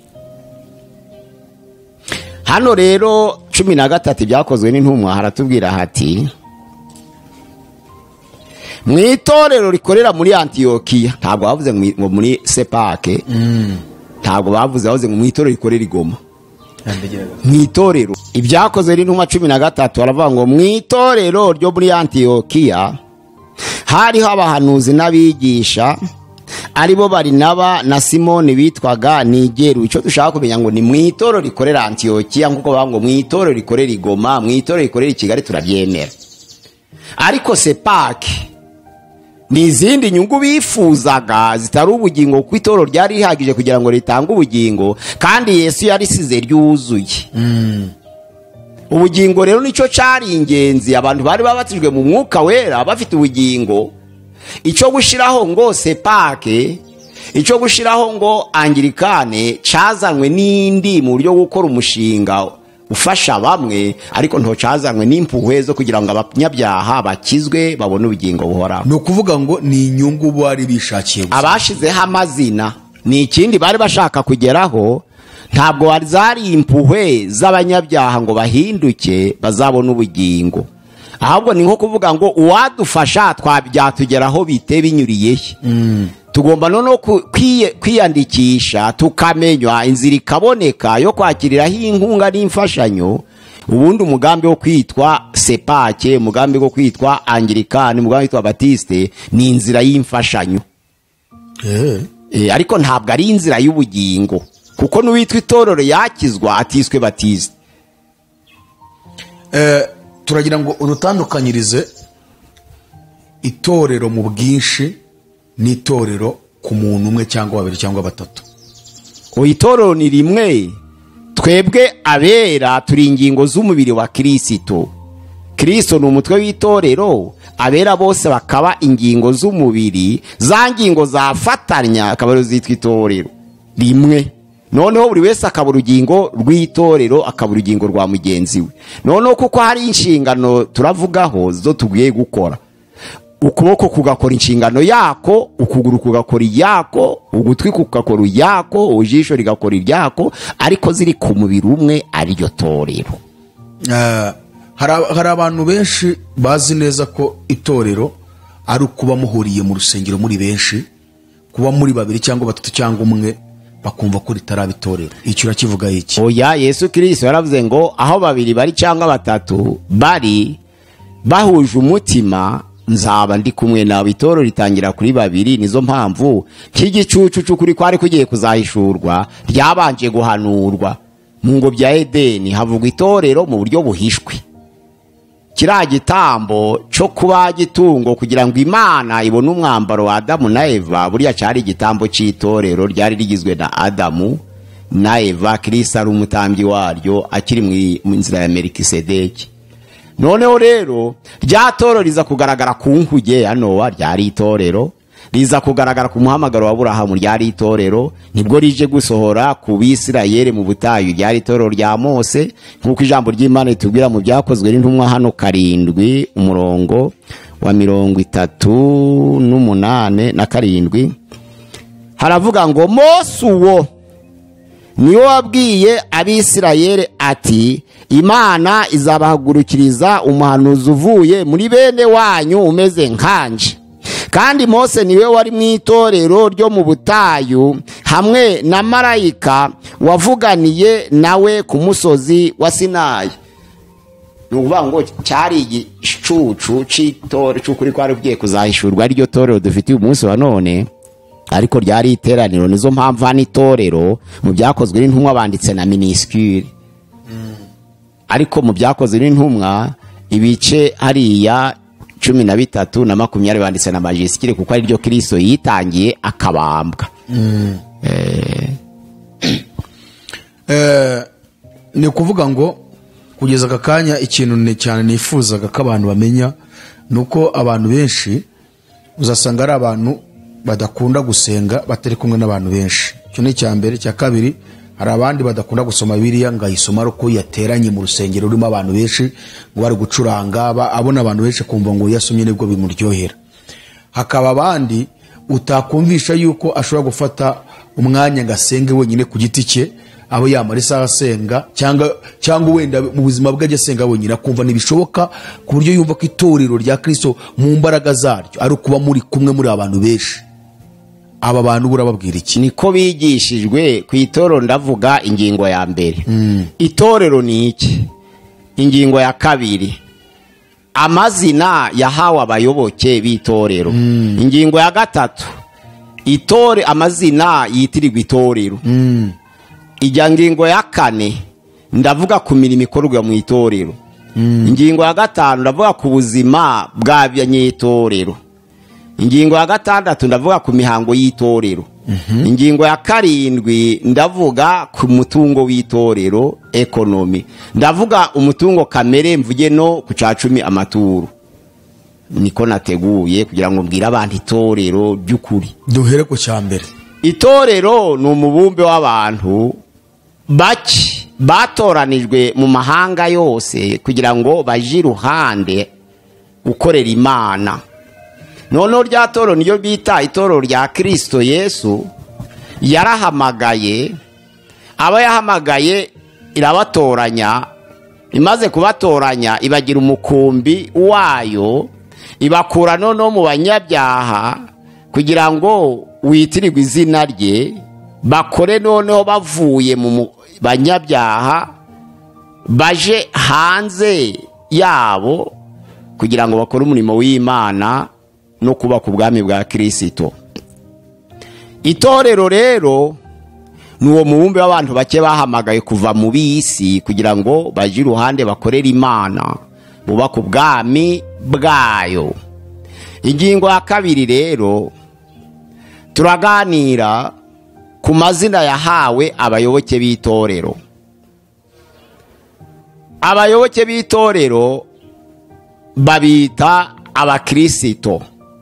Hano rero cumi na gatatu ibyakozwe n'intumwa haratubwira hati mu itorero rikorera muri Antiyokiya, ntabwo bavuze ngo muri Sepake, ntabwo bavuze bavuze ngo mu itorero rikorera i Goma, mu itorero. Ibyakozwe n'intumwa cumi na gatatu haravuga ngo mu itorero ryo muri Antiyokiya hariho abahanuzi n'abigisha, aribo Barinaba na Simoni bitwaga Nigeru. Icyo dushaka kumenya ngo ni mu itorero rikorera Antiyokiya, nkuko bavuga ngo mu itorero rikorera i Goma, mu itorero rikorera i Kigali, turabyemera. Ariko Sepake ni izindi nyungu bifuzaga zitari ubugingo, ku itorero ryari rihagije kugira ngo ritange ubugingo, kandi Yesu yarisize ryuzuye. Mm. Ubugingo rero nicyo cyari ingenzi, abantu bari babatijwe mu mwuka wera bafite ubugingo. Icyo gushiraho ngo Sepake, icyo gushiraho ngo Anglikane cyazanwe n'indi mu buryo gukora umushinga ufasha bamwe, ariko nto cyazanwe n'impuhwe zo kugira ngo abanyabyaha bakizwe babone ubugingo buhoraho. No kuvuga ngo ni inyungu bari bishakiye gusa. Abashizeho amazina ni ikindi bari bashaka kugeraho, ntabwo zari impuhwe z'abanyabyaha ngo bahinduke bazabone ubugingo, ahubwo ni nko kuvuga ngo uwadufasha twabyatugeraho bite binyuriye. Mm. Tugomba noneho kwiyandikisha tukamenywa inzira ikaboneka yo kwakiriraho inkunga n'imfashanyo, ubundi umugambi wo kwitwa Sepake, umugambi wo kwitwa Anglikani, umugambi witwa Batiste ni inzira y'imfashanyo. Eh. E, ariko ntabwo ari inzira y'ubugingo, kuko n'uwitwa itorero yakizwa atiswe Batiste. Eh, turagira ngo urutandukanyirize itorero mu bwinshi n'itorero ku muntu umwe cyangwa babiri cyangwa batatu. Itorero ni rimwe, twebwe abera turi ingingo z'umubiri wa Kristo. Kristo ni umutwe w'itorero, abera bose bakaba ingingo z'umubiri, za ngingo zafatanya akaba zitwa itorero rimwe. Noneho buri wese akaba urugingo rw'itorero, akaba urugingo rwa mugenzi we. Noneho kuko hari inshingano turavugaho zo tugiye gukora, ukuboko kugakora inshingano yako, ukuguru kugakora iyako, ugutwi kugakora iyako, ujisho rigakora iryako, ariko ziri ku mubiri umwe ariryo torero. Uh, hari abantu benshi bazi neza ko itorero ari ukuba muhuriye mu rusengero muri benshi, kuba muri babiri cyangwa batatu cyangwa umwe bakumva ko ritaraba itorero. Icyo urakivuga iki? Oya, Yesu Kristo yaravuze ngo aho babiri bari cyangwa batatu bari bahuje umutima nzaba ndi kumwe nawe. Itorero ritangira kuri babiri, nizo mpamvu nk'igicucu kuri kwari kugiye kuzahishurwa ryabanje guhanurwa mu ngo bya Edeni, havugwa itorero mu buryo buhishwe. Kiriya gitambo cyo kuba gitungo kugira ngo Imana ibone umwambaro wa Adamu na Eva, buriya cyari igitambo cy'itorero ryari rigizwe na Adamu na Eva, Kristo ari umutambyi waryo akiri mu nzira ya Melikisedeki. Noneho rero rya torero riza kugaragara ku nkuge ya Nowa, ryari itorero, riza kugaragara ku muhamagaro wa Aburahamu, ryari itorero, nibwo rije gusohora ku Bisirayeli mu butayu, ryari itorero rya Mose, nk'uko ijambo ry'Imana ritubwira mu Byakozwe n'Intumwa hano karindwi umurongo wa mirongo itatu n'umunane na karindwi, haravuga ngo Mose uwo niwe wabwiye Abisirayeli ati Imana izabahagurukiriza umuhanuzi uvuye muri bene wanyu umeze nkanje. Kandi Mose niwe wari mu itorero ryo mu butayu hamwe na marayika wavuganiye nawe ku musozi wa Sinayi. Nukuvuga ngo cyari igicucu cy'itore cy'ukuri kwari ugiye kuzahishurwa iryo torero dufite uyu munsi wa none, ariko ryari iteraniro. Nizo mpamvu hano itorero mu Byakozwe n'Intumwa banditse na minuscule, ariko mu Byakozwe n'Intumwa ibice hariya cumi na bitatu na makumyabiri banditse na majuscule, kuko ari ryo Kristo yitangiye akabambwa. mm. eh. eh, ni kuvuga ngo kugeza aka kanya ikintu cyane nifuzaga ko abantu bamenya nuko abantu benshi uzasanga ari abantu badakunda gusenga batari kumwe n'abantu benshi. Icyo ni icya mbere. Icya kabiri, hari abandi badakunda gusoma Bibiliya ngo ayisoma ariko yateranye mu rusengero rurimo abantu benshi ngo bari gucuranga, abona abantu benshi kumva ngo yasomye nibwo bimuryohera. Hakaba abandi utakumvisha yuko ashobora gufata umwanya ngasenge wenyine ku giti cye, aho yamara isaha asenga, cyangwa cyangwa wenda mu buzima bwe ajya asenga wenyine, akumva ntibishoboka, ku buryo yumva ko itorero rya Kristo mu mbaraga zaryo ari ukuba muri kumwe muri abantu benshi. Aba bantu burababwira iki? Niko bigishijwe ku itorero. Ndavuga ingingo ya mbere, mm. itorero ni iki? Ingingo ya kabiri, amazina yahawe abayoboke b'itorero. mm. Ingingo ya gatatu, itore amazina yitirirwa itorero. mm. Ijya ngingo ya kane, ndavuga ku mirimo ikorwa mu itorero. mm. Ingingo ya gatanu, ndavuga ku buzima bw'abanyetorero. Ingingo ya gatandatu, ndavuga ku mihango y'itorero. mm-hmm. Ingingo ya karindwi, ndavuga ku mutungo w'itorero, ekonomi. Ndavuga umutungo kamere, mvuge no ku cacumi amaturo. Niko nateguye kugira ngo mbwira abantu itorero by'ukuri. Duhere ku cyambere. Itorero ni umubumbe w'abantu bake batoranijwe mu mahanga yose kugira ngo baje iruhande gukorera Imana. Noneho rya torero niyo bita itorero rya Kristo Yesu. Yarahamagaye, aba yahamagaye irabatoranya, imaze kubatoranya ibagira umukumbi wayo, ibakura noneho mu banyabyaha kugira ngo witirirwe izina rye, bakore noneho bavuye mu banyabyaha baje hanze yabo kugira ngo bakore umurimo w'Imana no kuba ku bwami bwa Kristo. Itorero rero ni uwo mubumbe w'abantu bake bahamagaye kuva mu bisi kugira ngo baje iruhande bakorere Imana, buba ku bwami bwayo. Ingingo ya kabiri rero, turaganira ku mazina yahawe abayoboke b'itorero. Abayoboke b'itorero babita abakristo.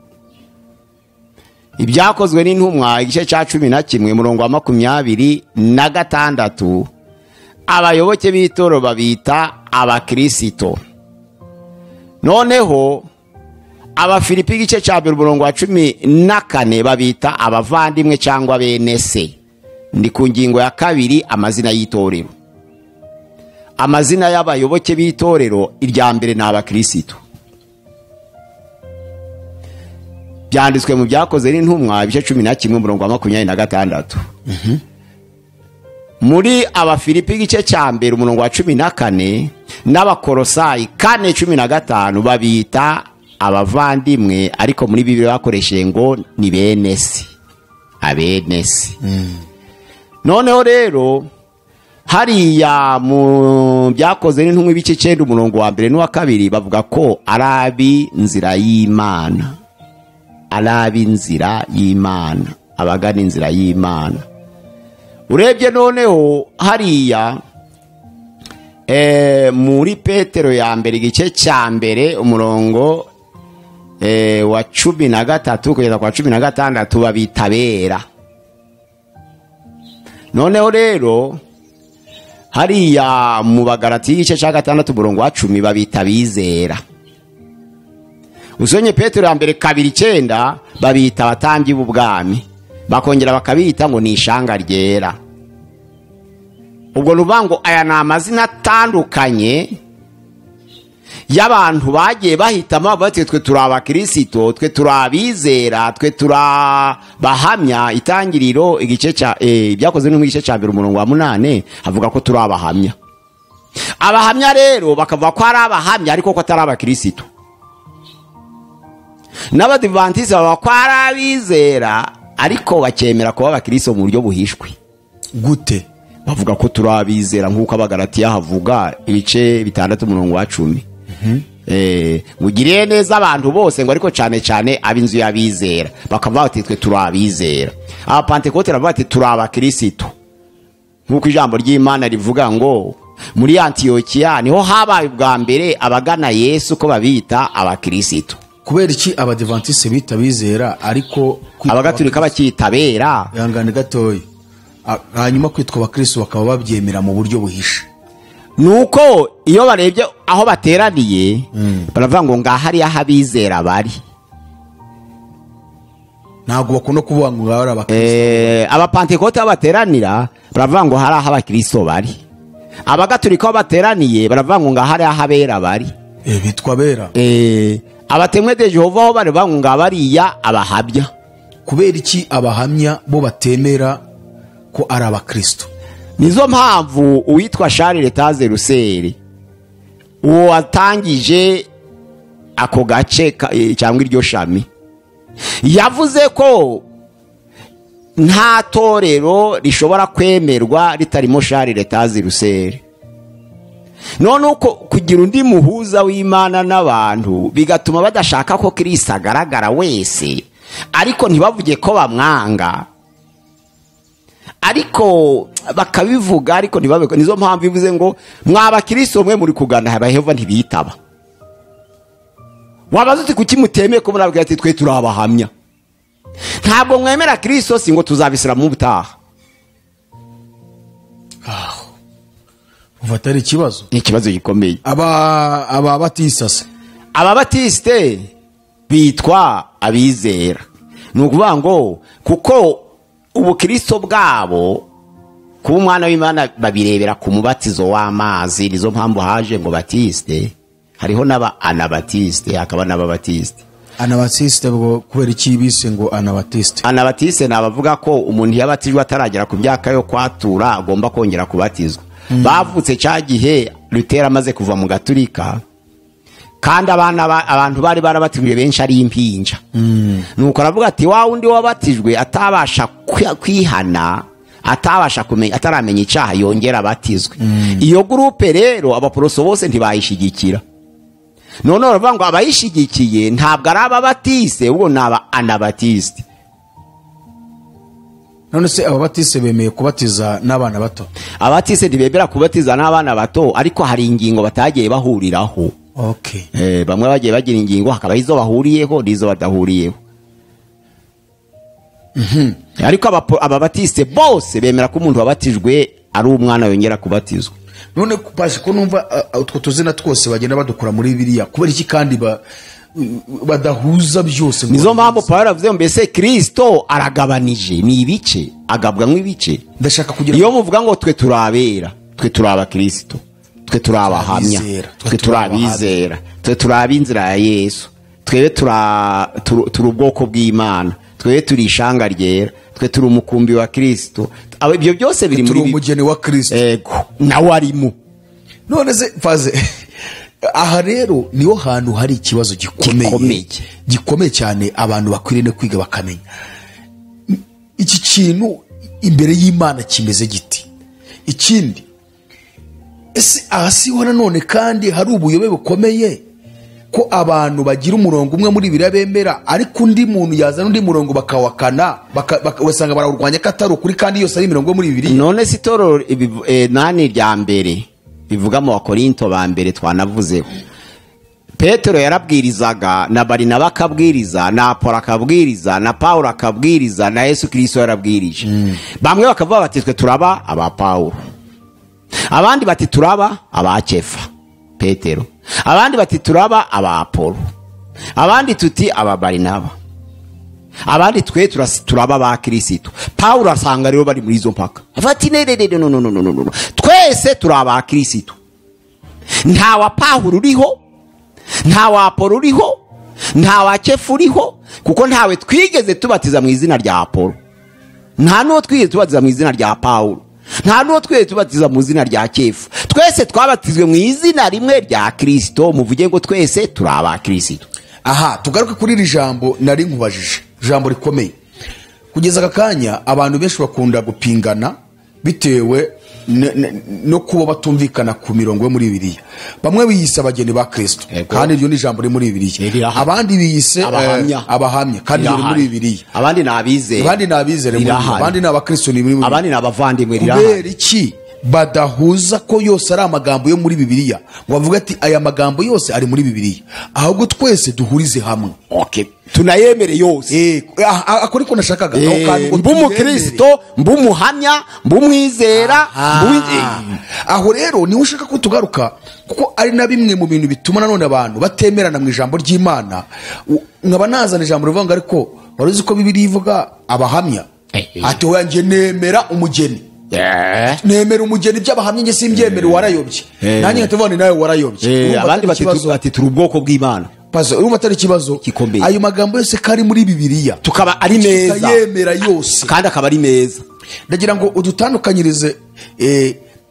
Ibyakozwe n'Intumwa igice cya cumi na kimwe murongo wa makumyabiri na gatandatu, abayoboke b'itorero babita abakristo. Noneho Abafilipi igice cya mbere umurongo wa cumi na kane babita abavandimwe cyangwa bene se. Ndi ku ngingo ya kabiri, amazina y'itorero. Amazina y'abayoboke b'itorero, irya mbere ni abakristo. Byanditswe mu Byakozwe n'Intumwa ibice cumi na kimwe umurongo wa makumyabiri na gatandatu. mm-hmm. Muri Abafilipi igice cya mbere umurongo wa cumi na kane n'Abakolosayi kane cumi na gatanu babita abavandimwe, ariko muri Bibiliya bakoresheje ngo ni bene se, abene se. mm. Noneho rero hariya mu Byakozwe n'Intumwa ibice icyenda umurongo wa mbere n'uwa kabiri bavuga ko arabi nzira y'Imana, arabi nzira y'Imana, abagana inzira y'Imana. urebye noneho hariya eh, muri Petero ya mbere igice cya mbere umurongo eh, wa cumi na gatatu kugeza kwa cumi na gatandatu babita bera. Noneho rero hariya mu Bagalati igice cya gatandatu umurongo wa cumi babita bizera. Usonye Petero ya mbere kabiri icyenda babita abatambyi b'ubwami, bakongera bakabita ngo ni ishanga ryera. Ubwo rubango aya ni amazina atandukanye y'abantu bagiye bahitamo bati twe turi abakristo, twe turi abizera, twe turi abahamya. Itangiriro igice cya eh, byakoze no mu gice cya mbere umurongo wa munane avuga ko turi abahamya. Abahamya rero bakavuga ko ari abahamya ariko ko atari abakristo. N'abadivantisi baba ko ari abizera ariko bakemera kuba abakristo mu buryo buhishwe. Gute? Bavuga ko turi abizera nk'uko Abagalatiya havuga ibice bitandatu umurongo wa cumi. Mm-hmm. Eh, mugiriye neza abantu bose ngo ariko cyane cyane ab'inzu y'abizera. Bakavuga bati twe turi abizera. Abapantekote baravuga bati turi abakristo. Nk'uko ijambo ry'Imana rivuga ngo muri Antiokiya niho habaye ubwa mbere abagana Yesu ko babita abakristo. Kubera iki abadivantisi bita bizera ariko Abagatolika bakita bera? Yangane gatoyi. Hanyuma kwitwa abakristo bakaba babyemera mu buryo buhishe. Nuko iyo barebye aho bateraniye mm. baravuga ngo ngahari ahabizera bari. Ntago bakunda kuvuga ngo ngahari abakristo. Eh, abapantekote bateranira baravuga ngo hari aho abakristo bari. Abagatolika bateraniye baravuga ngo ngahari ahabera bari. Eh, bitwa bera. Eh, abatemwe de Jehova ho baravuga ngo ngabariya abahabya. Kubera iki abahamya bo batemera ko ari abakristo? Nizo mpamvu uwitwa Charles Letaze Ruseri uwo atangije ako gace cyangwa iryo shami yavuze ko nta torero rishobora kwemerwa ritarimo Charles Letaze Ruseri. None uko kugira undi muhuza w'Imana n'abantu bigatuma badashaka ko Kristo agaragara wese ariko ntibavuge ko bamwanga, ariko bakabivuga ariko ntibabe. Nizo mpamvu bivuze ngo mwaba Kristo mwe muri kugana abaheva ntibitaba. Wabaza uti kuki mutemeye ko murabwira ati twe turi abahamya? Ntabwo mwemera Kristo si ngo tuzabisira mu butaha. Ah. Uvatari ikibazo. Ni ikibazo gikomeye. Aba aba batisase. Aba batiste bitwa abizera. Nukuvuga ngo kuko ubukristo bwabo kuba umwana w'Imana babirebera ku mubatizo w'amazi. Nizo mpamvu haje ngo batiste. Hariho n'aba anabatiste hakaba n'ababatiste. Anabatiste bwo kubera iki bise ngo anabatiste? Anabatiste nabavuga ko umuntu yabatijwe ataragera ku myaka yo kwatura agomba kongera kubatizwa. Mm. Bavutse cyagihe Lutera amaze kuva mu Gatolika kandi abana ba, abantu bari barabatijwe benshi ari impinja. Mm. Nuko aravuga ati wa undi wabatijwe atabasha kwihana, atabasha kumenya, ataramenya icyaha yongera abatizwe. Mm. Iyo groupe rero abaporoso bose ntibayishigikira. None aravuga ngo abayishigikiye ntabwo ari ababatiste ubwo naba anabatiste. None se ababatiste bemeye kubatiza n'abana bato? Abatiste ntibemera kubatiza n'abana bato ariko hari ingingo batagiye bahuriraho. Okay. Eh, bamwe bagiye bagira ingingo hakaba izo bahuriyeho n'izo badahuriyeho. Mhm. Ariko ababatiste bose bemera ko umuntu wabatijwe ari umwana yongera kubatizwa. None kupashe ko numva utwo tuzina twose bagenda badukura muri Bibiliya kubera iki kandi ba badahuza byose? Nizo mpamvu Paulo avuze mbese Kristo aragabanije ni ibice, agabwa nk'ibice. Ndashaka kugira iyo muvuga ngo twe turabera, twe turaba Kristo, twe turabahamya, twe turabizera, twe turabinzira ya Yesu, twe tura turi ubwoko bw'Imana, twe turi ishanga ryera, twe turi umukumbi wa Kristo. Abo ibyo byose biri muri umugeni wa Kristo. Ego nawe arimo. None se faze aha rero niho hantu hari ikibazo gikomeye gikomeye cyane abantu bakwiriye kwiga bakamenya iki kintu imbere y'Imana kimeze giti. Ikindi ese ahasi wana none kandi hari ubuyobe bukomeye ko abantu bagira umurongo umwe muri biriya bemera ariko undi muntu yazana undi murongo bakawakana baka- baka- ugasanga barawurwanya ko atari ukuri kandi yose ari imirongo yo muri bibiri. none si itorero ibiv- eh, nani rya mbere bivuga mu bakorinto ba mbere twanavuzeho, petero yarabwirizaga na barinaba akabwiriza na apolo akabwiriza na pawulo akabwiriza na yesu kirisito yarabwirije. bamwe bakavuga bati twe turaba aba pawulo, abandi bati turaba aba kefa petero, abandi bati turaba aba apolo, abandi tuti aba barinaba, abandi twe turas- turaba aba kirisito. pawulo asanga rero bari muri izo mpaka afati nererere no no no no no no. twese turaba kirisito, nta wa pawulo uriho, nta wa apolo uriho, nta wa kefa uriho, kuko ntawe twigeze tubatiza mu izina rya apolo, nta n'uwo twigeze tubatiza mu izina rya pawulo, nta n'uwo twigeze tubatiza mu izina rya kefa. twese twabatizwe mu izina rimwe rya kirisito. muvuge ngo twese turi aba kirisito. Aha tugaruke kuri iri jambo nari nkubajije, ijambo rikomeye. Kugeza aka kanya abantu benshi bakunda gupingana bitewe n- n- no kuba batumvikana ku mirongo yo muri Bibiliya. Bamwe biyise abageni ba Kristo Yego. kandi iryo ni ijambo riri muri Bibiliya. Rirahari. Abandi biyise eh, Abahamya. abahamya kandi riri muri Rirahari. Bibiliya. abandi ni abizera, Abandi ni abizere muri Rirahari. Bibiliya. Abandi ni abakristo ni muri Bibiliya. abandi ni abavandimwe. Kubera rirahari. iki badahuza ko yose ari amagambo yo muri Bibiliya ngo bavuga ati aya magambo yose ari muri Bibiliya, ahubwo twese duhurize hamwe. Okay. tunayemere yose. Eh, ah, ah, ako niko nashakaga. Aho Eh, kantu ngo mb'umukristo, mb'umuhamya, mb'umwizera, mb'uwi- Ah, aho rero niwe ushaka ko tugaruka kuko ari na bimwe mu bintu bituma nanone abantu batemerana mu ijambo ry'Imana. U- nkaba nazana ijambo rivuga ngo ariko wari uzi ko Bibiliya ivuga abahamya, Eh, eh. ati oya njye nemera umugeni, Eh. nemera umugeni by'abahamya njye simbyemere, warayobye. Eh. Nanjye nkatuvana nawe warayobye. Eh, Urumva abandi atari bati ikibazo? bati turi ubwoko bw'Imana, Pazo, urumva atari ikibazo Gikomeye. ayo magambo yose kari muri Bibiliya tukaba ari meza tukayemera yose. kandi akaba ari meza. Ndagira ngo udutandukanyirize eh,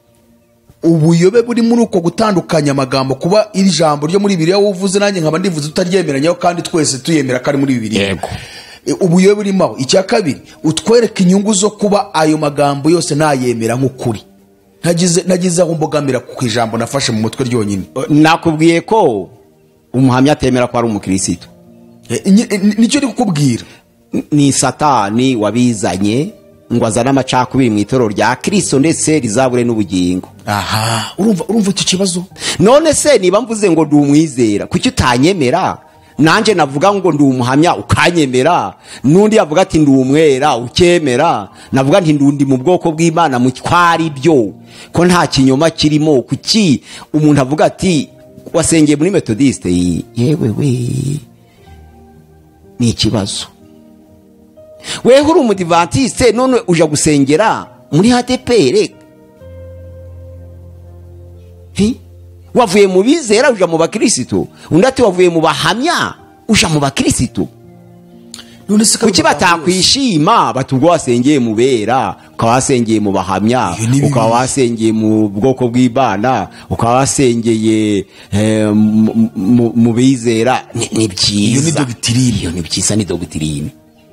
ubuyobe buri muri uko gutandukanya amagambo, kuba iri jambo ryo muri Bibiliya wuvuze nanjye nkaba ndivuze tutaryemeranyaho kandi twese tuyemera kari muri Bibiliya. Yego. Eh, ubuyobe burimo aho. Icya kabiri, utwereka inyungu zo kuba ayo magambo yose nayemera nk'ukuri. Nagize nagize aho mbogamira ku ijambo nafashe mu mutwe ryonyine. nakubwiye ko umuhamya atemera ko ari umukristo. Eh, ni- ni- nicyo ndi kukubwira. ni satani wabizanye ngo azane amacakubiri mu itorero rya Kristo ndetse rizabure n'ubugingo. Aha, urumva urumva icyo kibazo. none se niba mvuze ngo ndi umwizera, kuki utanyemera? nanjye navuga ngo ndi umuhamya ukanyemera, n'undi yavuga ati ndi umwera ukemera, navuga nti ndi mu bwoko bw'Imana mu twari byo ko nta kinyoma kirimo. kuki umuntu avuga ati wasengeye muri metodiste? yewe we ni ikibazo. weho uri umudivantiste none uja gusengera muri A D P R? Hi? wavuye mu bizera uja mu bakristo, undi ati wavuye mu bahamya uja mu bakristo. None se kuki batakwishima bati ubwo wasengeye mu bera, ukaba wasengeye mu bahamya, Iyo ni bibi. ukaba wasengeye mu bwoko bw'Imana, ukaba wasengeye eh, mu- mu- mu bizera? Ni ni byiza. Iyo ni dogitirine. Iyo ni byiza, ni dogitirine.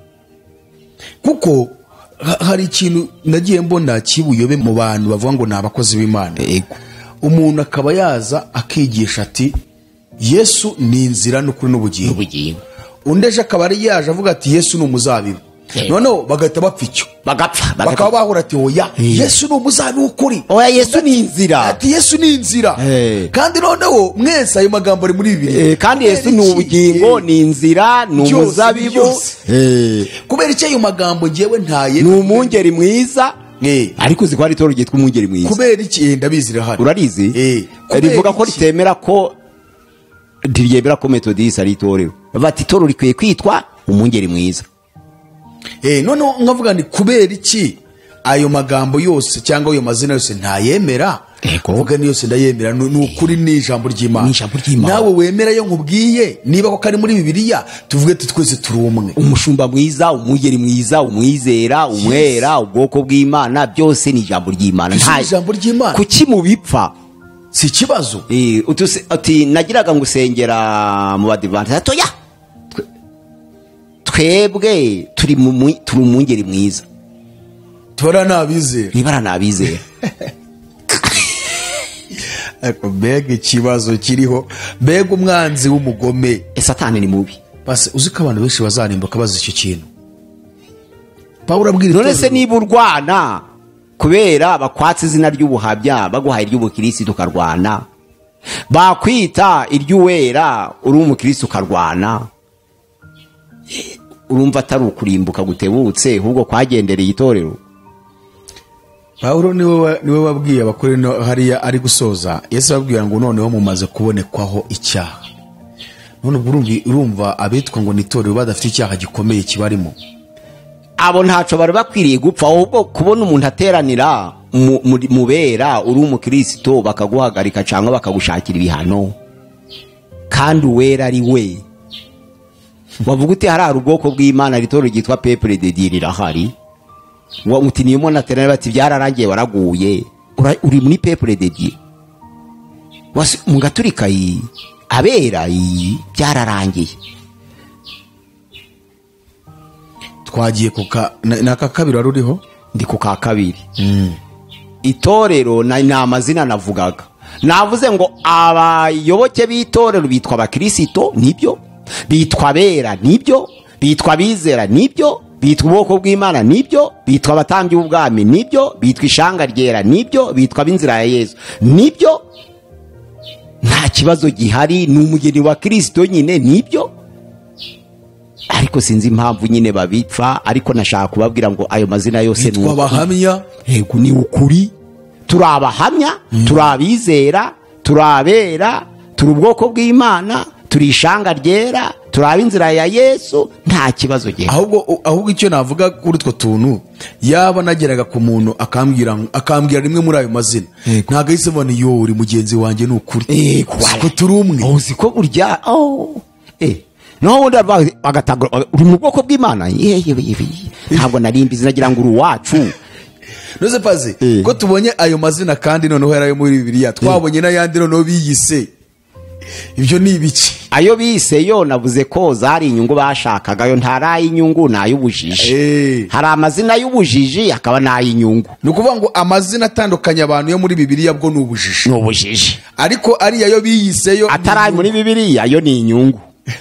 kuko ha- hari ikintu nagiye mbona kibuyobe mu bantu bavuga ngo ni abakozi b'Imana. Ego. Umuntu akaba yaza akigisha ati Yesu ni inzira n'ukuri n'ubugingo, Ubugingo. undi ejo akaba ari yaje avuga ati Yesu ni umuzabibu. Yego. Noneho bagahita bapfa icyo, bagapfa bakaba bagapfa. bahura ati oya Yesu ni umuzabibu w'ukuri, Oya, Yesu ni inzira. ati Yesu ni inzira. Eh. Kandi noneho mwese ayo magambo ari muri Bibiliya. Eh, kandi Yesu ni Kubera iki? ubugingo, Eh, ni inzira, ni byose, umuzabibu, byose. eh, kubera icyo ayo magambo ngewe ntaye ni umwungeri mwiza. Eh. ariko uzi ko hari itorero ryitwa umwungeri mwiza? kubera iki? Eh, ndabizi irahari. urarizi? Eh, kubera rivuga ko iki? ritemera ko ntiryemera ko metodiste ari itorero, bati itorero rikwiye kwitwa umwungeri mwiza. Eh, noneho nkavuga ni kubera iki ayo magambo yose cyangwa ayo mazina yose ntayemera? Ego. Vuga ni yose ndayemera, ni ni ukuri, ni ijambo ry'Imana. Ni ijambo ry'Imana. Nawe wemera yo nkubwiye, niba ko kari muri Bibiliya tuvuge tuti twese turi umwe. umushumba mwiza, umwungeri mwiza, umwizera, umwera, ubwoko bw'Imana, byose ni ijambo ry'Imana. Byose ni Nta- ijambo ry'Imana. kuki mu bipfa? Si ikibazo. Eh, utuse- ati nagiraga ngo usengera mu badivantiste. ati oya, twe- twebwe turi mu mu- turi umwungeri mwiza, Tubara nabizera. nibara nabizera. Ariko mbega ikibazo kiriho, mbega umwanzi w'umugome. Satani ni mubi. Basi uzi ko abantu benshi bazarimbuka bazi icyo kintu. Pawulo abwira none se niba urwana kubera bakwatse izina ry'ubuhabya baguhaye iry'ubukirisi tukarwana, bakwita iry'uwera uri umukirisi ukarwana, urumva atari ukurimbuka gutebutse ahubwo kwagendereye itorero. Pawulo niwe niwe wabwiye abakorino hariya ari gusoza, Yesu ababwira ngo noneho mumaze kubonekwaho icyaha. None urumva urumva abitwa ngo nitorero badafite icyaha gikomeye kibarimo, abo ntaco bari bakwiriye gupfa, ahubwo kubona umuntu ateranira mubera uri umukristo bakaguhagarika cyangwa bakagushakira ibihano kandi uwera ari we. Bavuga uti hari ubwoko bw'Imana ritoro ryitwa peuple de Dieu rirahari, wa muti niyo mona terana bati byararangiye waraguye uri muri peuple de Dieu. Wasi mugaturika yi abera yi byararangiye. Twagiye kuka naka kabiri waruriho ndi kuka kabiri. Mm. Itorero na namazina navugaga, navuze ngo abayoboke b'itorero bitwa abakristo nibyo, bitwa bera nibyo, bitwa bizera nibyo, bitwa ubwoko bw'Imana nibyo, bitwa abatambyi b'ubwami nibyo, bitwa ishanga ryera nibyo, bitwa b'inzira ya Yesu nibyo. Nta kibazo gihari, n'umugeni wa Kristo nyine nibyo. Ariko sinzi impamvu nyine babipfa, ariko nashaka kubabwira ngo ayo mazina yose ni abahamya. Yego ni ukuri, turabahamya, mm. turabizera, turabera, turi ubwoko bw'Imana, turi ishanga ryera, turaba inzira ya Yesu, nta kibazo gihe. Ahubwo ahubwo icyo navuga kuri two tuntu, yaba nageraga ku muntu akambwira akambwira rimwe muri ayo mazina, ntago yise mbona yo uri mugenzi wanjye n'ukuri. Eh, ko turi umwe. Uziko burya oh eh no wunda bagatagura uri mu bwoko bw'Imana. Yewe ntabwo narimbizi nagira ngo uri wacu. Noze paze eh. Ko tubonye ayo mazina kandi noneho yarayo muri Bibiliya, twabonye eh. N'ayandi noneho biyise. Ibyo ni ibiki? Ayo bise yo navuze ko zari inyungu bashakaga, yo ntaraye inyungu nayubujije. Eh. Hari amazina y'ubujiji akaba naye inyungu. Nukuvuga ngo amazina atandukanye abantu yo muri Bibiliya bwo n'ubujiji. N'ubujiji. Ariko ari yayo biyise yo ataraye muri Bibiliya yo ni inyungu.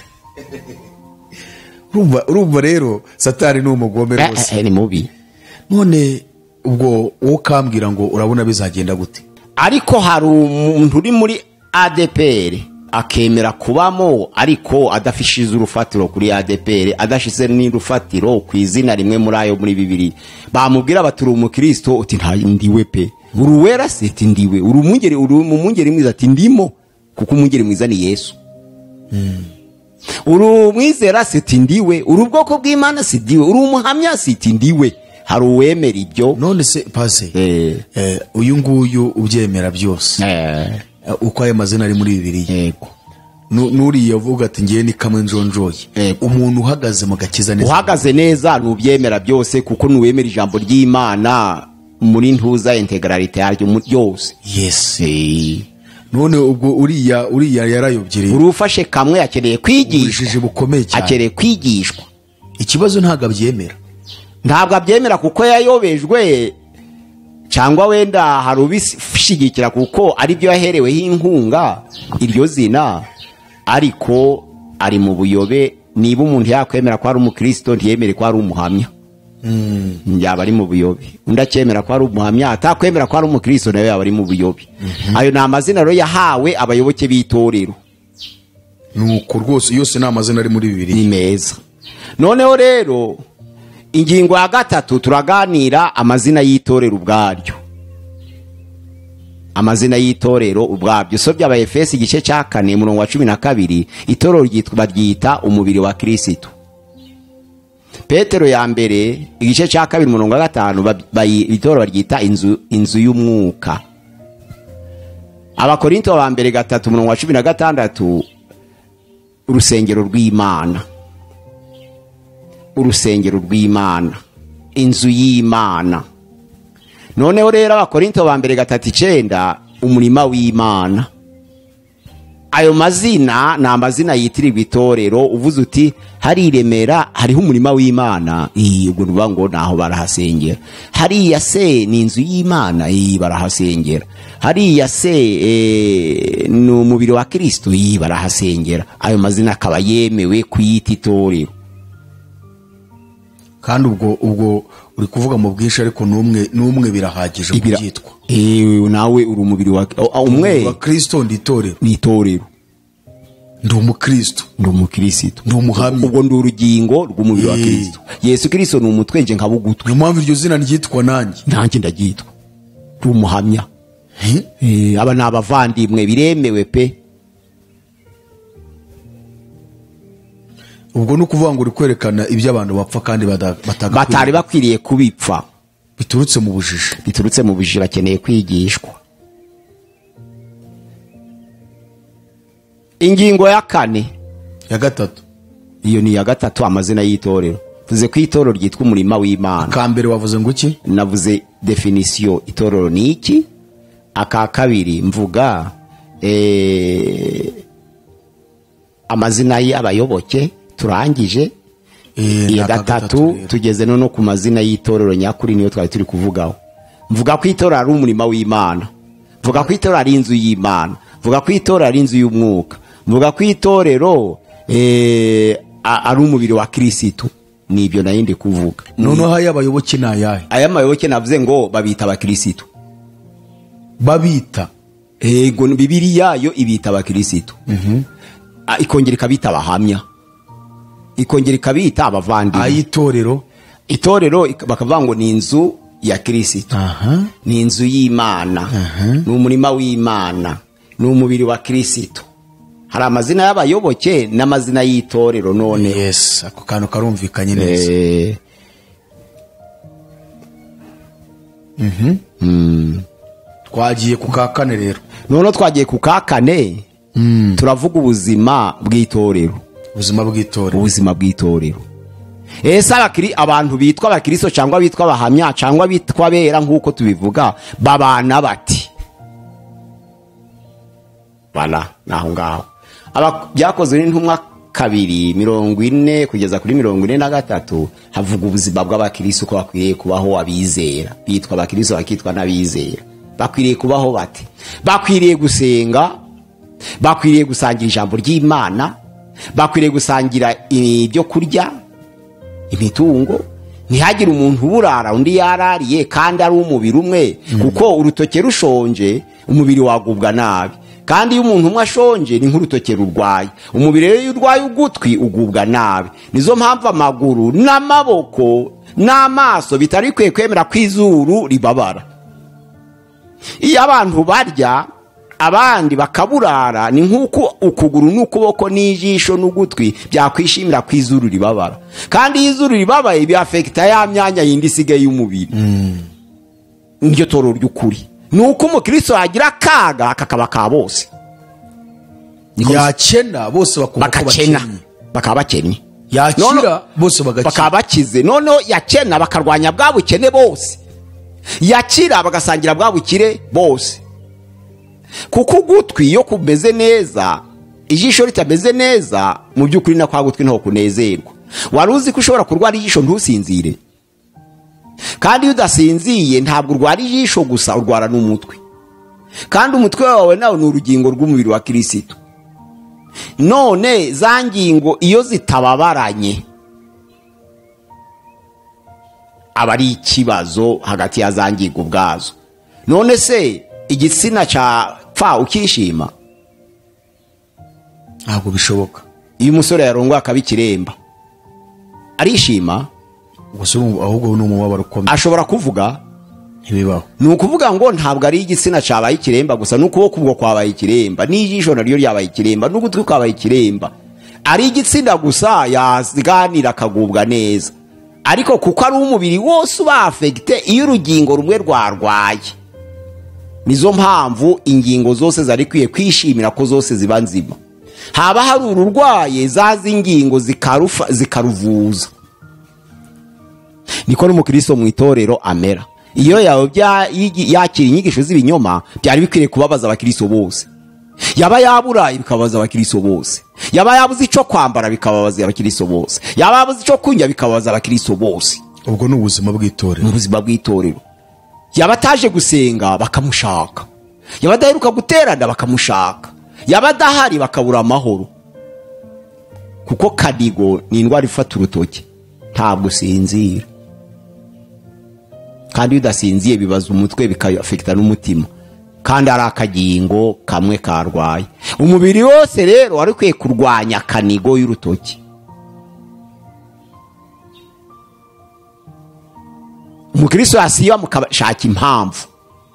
Urumva urumva rero Satani ni umugome rwose. Eh, eh, ni mubi. None ubwo wo kambwira ngo urabona bizagenda gute? Ariko hari umuntu uri muri A D P R akemera kubamo, ariko adafishize urufatiro kuri A D P R, adashize ni rufatiro ku izina rimwe muri ayo muri Bibiliya. Bamubwira baturi umukristo uti nta ndiwe pe, uruwera se ati ndiwe, uri umungeri uri umungeri mwiza ati ndimo, kuko umungeri mwiza ni Yesu. Mm. Uru mwizera siti ndiwe, uri ubwoko bw'Imana sidiwe, uri umuhamya siti ndiwe. Hari uwemera ibyo. None se paze eh eh uyu nguyu ubyemera byose eh uko ayo mazina ari muri Bibiliya. Yego. Nuri yavuga ati ngiye ni kamwe njonjoye. Umuntu uhagaze mu gakiza neza, uhagaze neza nubyemera byose, kuko nuwemera ijambo ry'Imana muri ntuza integralite yaryo byose. Yes. Eh. None ubwo uriya uriya yarayobyereye, urufashe kamwe akeneye kwigishwa bukomeye cyane, akeneye kwigishwa. Ikibazo ntago abyemera, ntabwo abyemera kuko yayobejwe, cyangwa wenda hari ubishigikira kuko ari byo yahereweho inkunga iryo zina, ariko ari mu buyobe. Niba umuntu yakwemera ko ari umukristo ntiyemere ko ari umuhamya, mm. yaba ari mu buyobe. Undakemera ko ari umuhamya atakwemera ko ari umukristo nawe yaba ari mu buyobe. Mm -hmm. Ayo ni amazina rero yahawe abayoboke b'itorero. Nuko rwose yose ni amazina ari muri Bibiliya, ni meza. Noneho rero ingingo ya gatatu turaganira amazina y'itorero ubwaryo. Amazina y'itorero ubwabyo so by'aba Efesi igice cya kane umurongo wa cumi na kabiri, itorero ryitwa ryita umubiri wa Kristo. Petero ya mbere igice cya kabiri umurongo wa gatanu itorero ryita inzu inzu y'umwuka. Abakorinto ba mbere gatatu umurongo wa cumi na gatandatu, urusengero rw'Imana. Urusengero rw'Imana, inzu y'Imana. Noneho rero abakorinto ba mbere gatatu icenda, umurima w'Imana. ayo mazina ni amazina yitirirwa itorero. Uvuze uti hari i Remera hariho umurima w'Imana, ubwo nuvuga ngo naho barahasengera. Hariya se ni inzu y'Imana, barahasengera. Hariya se e, ni umubiri wa Kristo, barahasengera. Ayo mazina akaba yemewe kuyita itorero. Kandi ubwo ubwo uri kuvuga mu bwinshi, ariko n'umwe n'umwe birahagije kubyitwa. Eh, nawe uri umubiri wa umwe wa Kristo, ndi itorero, ni itorero. Ndi umukristo, ndi umukristo, ndi umuhamya. Ubwo ndi urugingo rw'umubiri wa Kristo. Yesu Kristo ni umutwe, nje nkabugutwe. Niyo mpamvu iryo zina ryitwa nanjye. Nanjye ndagyitwa. Ndi umuhamya. Eh, aba ni abavandimwe biremewe pe. Ubwo no kuvuga ngo uri kwerekana ibyo abantu bapfa kandi batagakwiriye, batari bakwiriye kubipfa, biturutse mu bujiji, biturutse mu bujiji, bakeneye kwigishwa. Ingingo ya kane, ya gatatu, iyo ni ya gatatu, amazina y'itorero. Tuze ku itorero ryitwa umurima w'Imana. Ka mbere wavuze ngo iki? Navuze definition, itorero ni iki. Aka kabiri mvuga eh amazina y'abayoboke, turangije. E, iya gatatu tugeze no ku mazina y'itorero nyakuri, niyo twari turi kuvugaho. Mvuga ku itorero ari umurima w'Imana, mvuga ku itorero ari inzu y'Imana, mvuga ku itorero ari inzu y'umwuka, mvuga ku itorero eh ari umubiri wa Kristo. Nibyo nayindi kuvuga. Noneho haya abayoboke na yahe? Aya mayoboke navuze ngo babita abakristo. Babita ego, Bibiliya yo ibita abakristo. Mhm. Mm, ikongera ikabita abahamya, ikongera ikabita abavandimwe. Ayitorero, itorero bakavuga ngo ni inzu ya Kristo. Aha. Ni inzu y'Imana. Ni umurima w'Imana, ni umubiri wa Kristo. Hari amazina y'abayoboke n'amazina y'itorero. None yes, ako kantu karumvikanye neza. Eh. Mhm. Mm. Twagiye ku ka kane rero. None twagiye ku ka kane. Mm. Turavuga ubuzima bw'itorero. Ubuzima bw'itorero. Ubuzima bw'itorero. Ese abakiri abantu bitwa abakristo cyangwa bitwa abahamya cyangwa bitwa bera nkuko tubivuga, babana bati? Bana naho ngaho. Aba byakozwe n'intumwa kabiri mirongo ine kugeza kuri mirongo ine na gatatu, havuga ubuzima bw'abakristo ko bakwiriye kubaho abizera. Bitwa abakristo bakitwa n'abizera. Bakwiriye kubaho bati? Bakwiriye gusenga, bakwiriye gusangira ijambo ry'Imana, bakwiriye gusangira ibyo kurya, imitungo. Ntihagire umuntu uburara undi yarariye kandi ari umubiri umwe. Mm. Kuko urutoke rushonje umubiri wagubwa nabi, kandi iyo umuntu umwe ashonje ni nk'urutoke rurwaye. Umubiri iyo urwaye ugutwi ugubwa nabi. Nizo mpamvu amaguru n'amaboko n'amaso bitari kwiye kwemera kw'izuru ribabara. Iyo abantu barya abandi bakaburara, ni nk'uko ukuguru n'ukuboko n'ijisho n'ugutwi byakwishimira kw'izuru ribabara. Kandi iyo izuru ribabaye biafekta ya myanya yindi isigaye y'umubiri. Mm. Niryo toro ry'ukuri. Nuko umukristo agira kaga kakaba ka bose. Yakena bose bakumva ko bakakena, bakaba bakennye. Yakira bose bagakira, bakaba bakize. Noneho yakena bakarwanya bwa bukene bose. Yakira bagasangira bwa bukire bose. Kuko ugutwi iyo kumeze neza, ijisho ritameze neza, mu by'ukuri na kwa gutwi ntaho kunezerwa. Wari uzi ko ushobora kurwara ijisho ntusinzire? Kandi iyo udasinziye ntabwo urwara ijisho gusa, urwara n'umutwe. Kandi umutwe wawe nawo ni urugingo rw'umubiri wa Kristo. None za ngingo iyo zitababaranye, aba ari ikibazo hagati ya za ngingo ubwazo. None se igitsina ca pfa ukishima? ntabwo bishoboka. Iyo umusore yarongwa akabikiremba, arishima? Gusa ahubwo ni umubabaro ukomeye. Ashobora kuvuga? Ntibibaho. Ni ukuvuga ngo ntabwo ari igitsina cabaye ikiremba gusa, n'ukuboko kubwo kwabaye ikiremba, n'ijisho naryo ryabaye ikiremba, n'ugutwi kwabaye ikiremba. Ari igitsina gusa yaziganira akagubwa neza. Ariko kuko ari umubiri wose uba affecte iyo urugingo rumwe rwarwaye. Nizo mpamvu ingingo zose zari kwiye kwishimira ko zose ziba nzima. Haba hari ururwaye, zazi ingingo zikarufa zikaruvuza. Niko n'umukristo mu itorero amera. Iyo yawe bya yakira inyigisho z'ibinyoma, byari bikwiriye kubabaza abakristo bose. yaba yaburaye bikababaza abakristo bose, yaba yabuze ico kwambara bikababaza abakristo bose, yaba yabuze ico kunya bikababaza abakristo bose. ubwo ni ubuzima bw'itorero. Mu buzima bw'itorero yaba ataje gusenga bakamushaka, yaba adaheruka guterana bakamushaka, yaba adahari bakabura amahoro. Kuko kadigo ni indwara ifata urutoki, ntabwo usinzira, kandi udasinziye bibaza umutwe bikafekita n'umutima, kandi ari akagingo kamwe karwaye. Umubiri wose rero wari kwiye kurwanya kanigo y'urutoki. Umukristo yasiba mukashaka impamvu,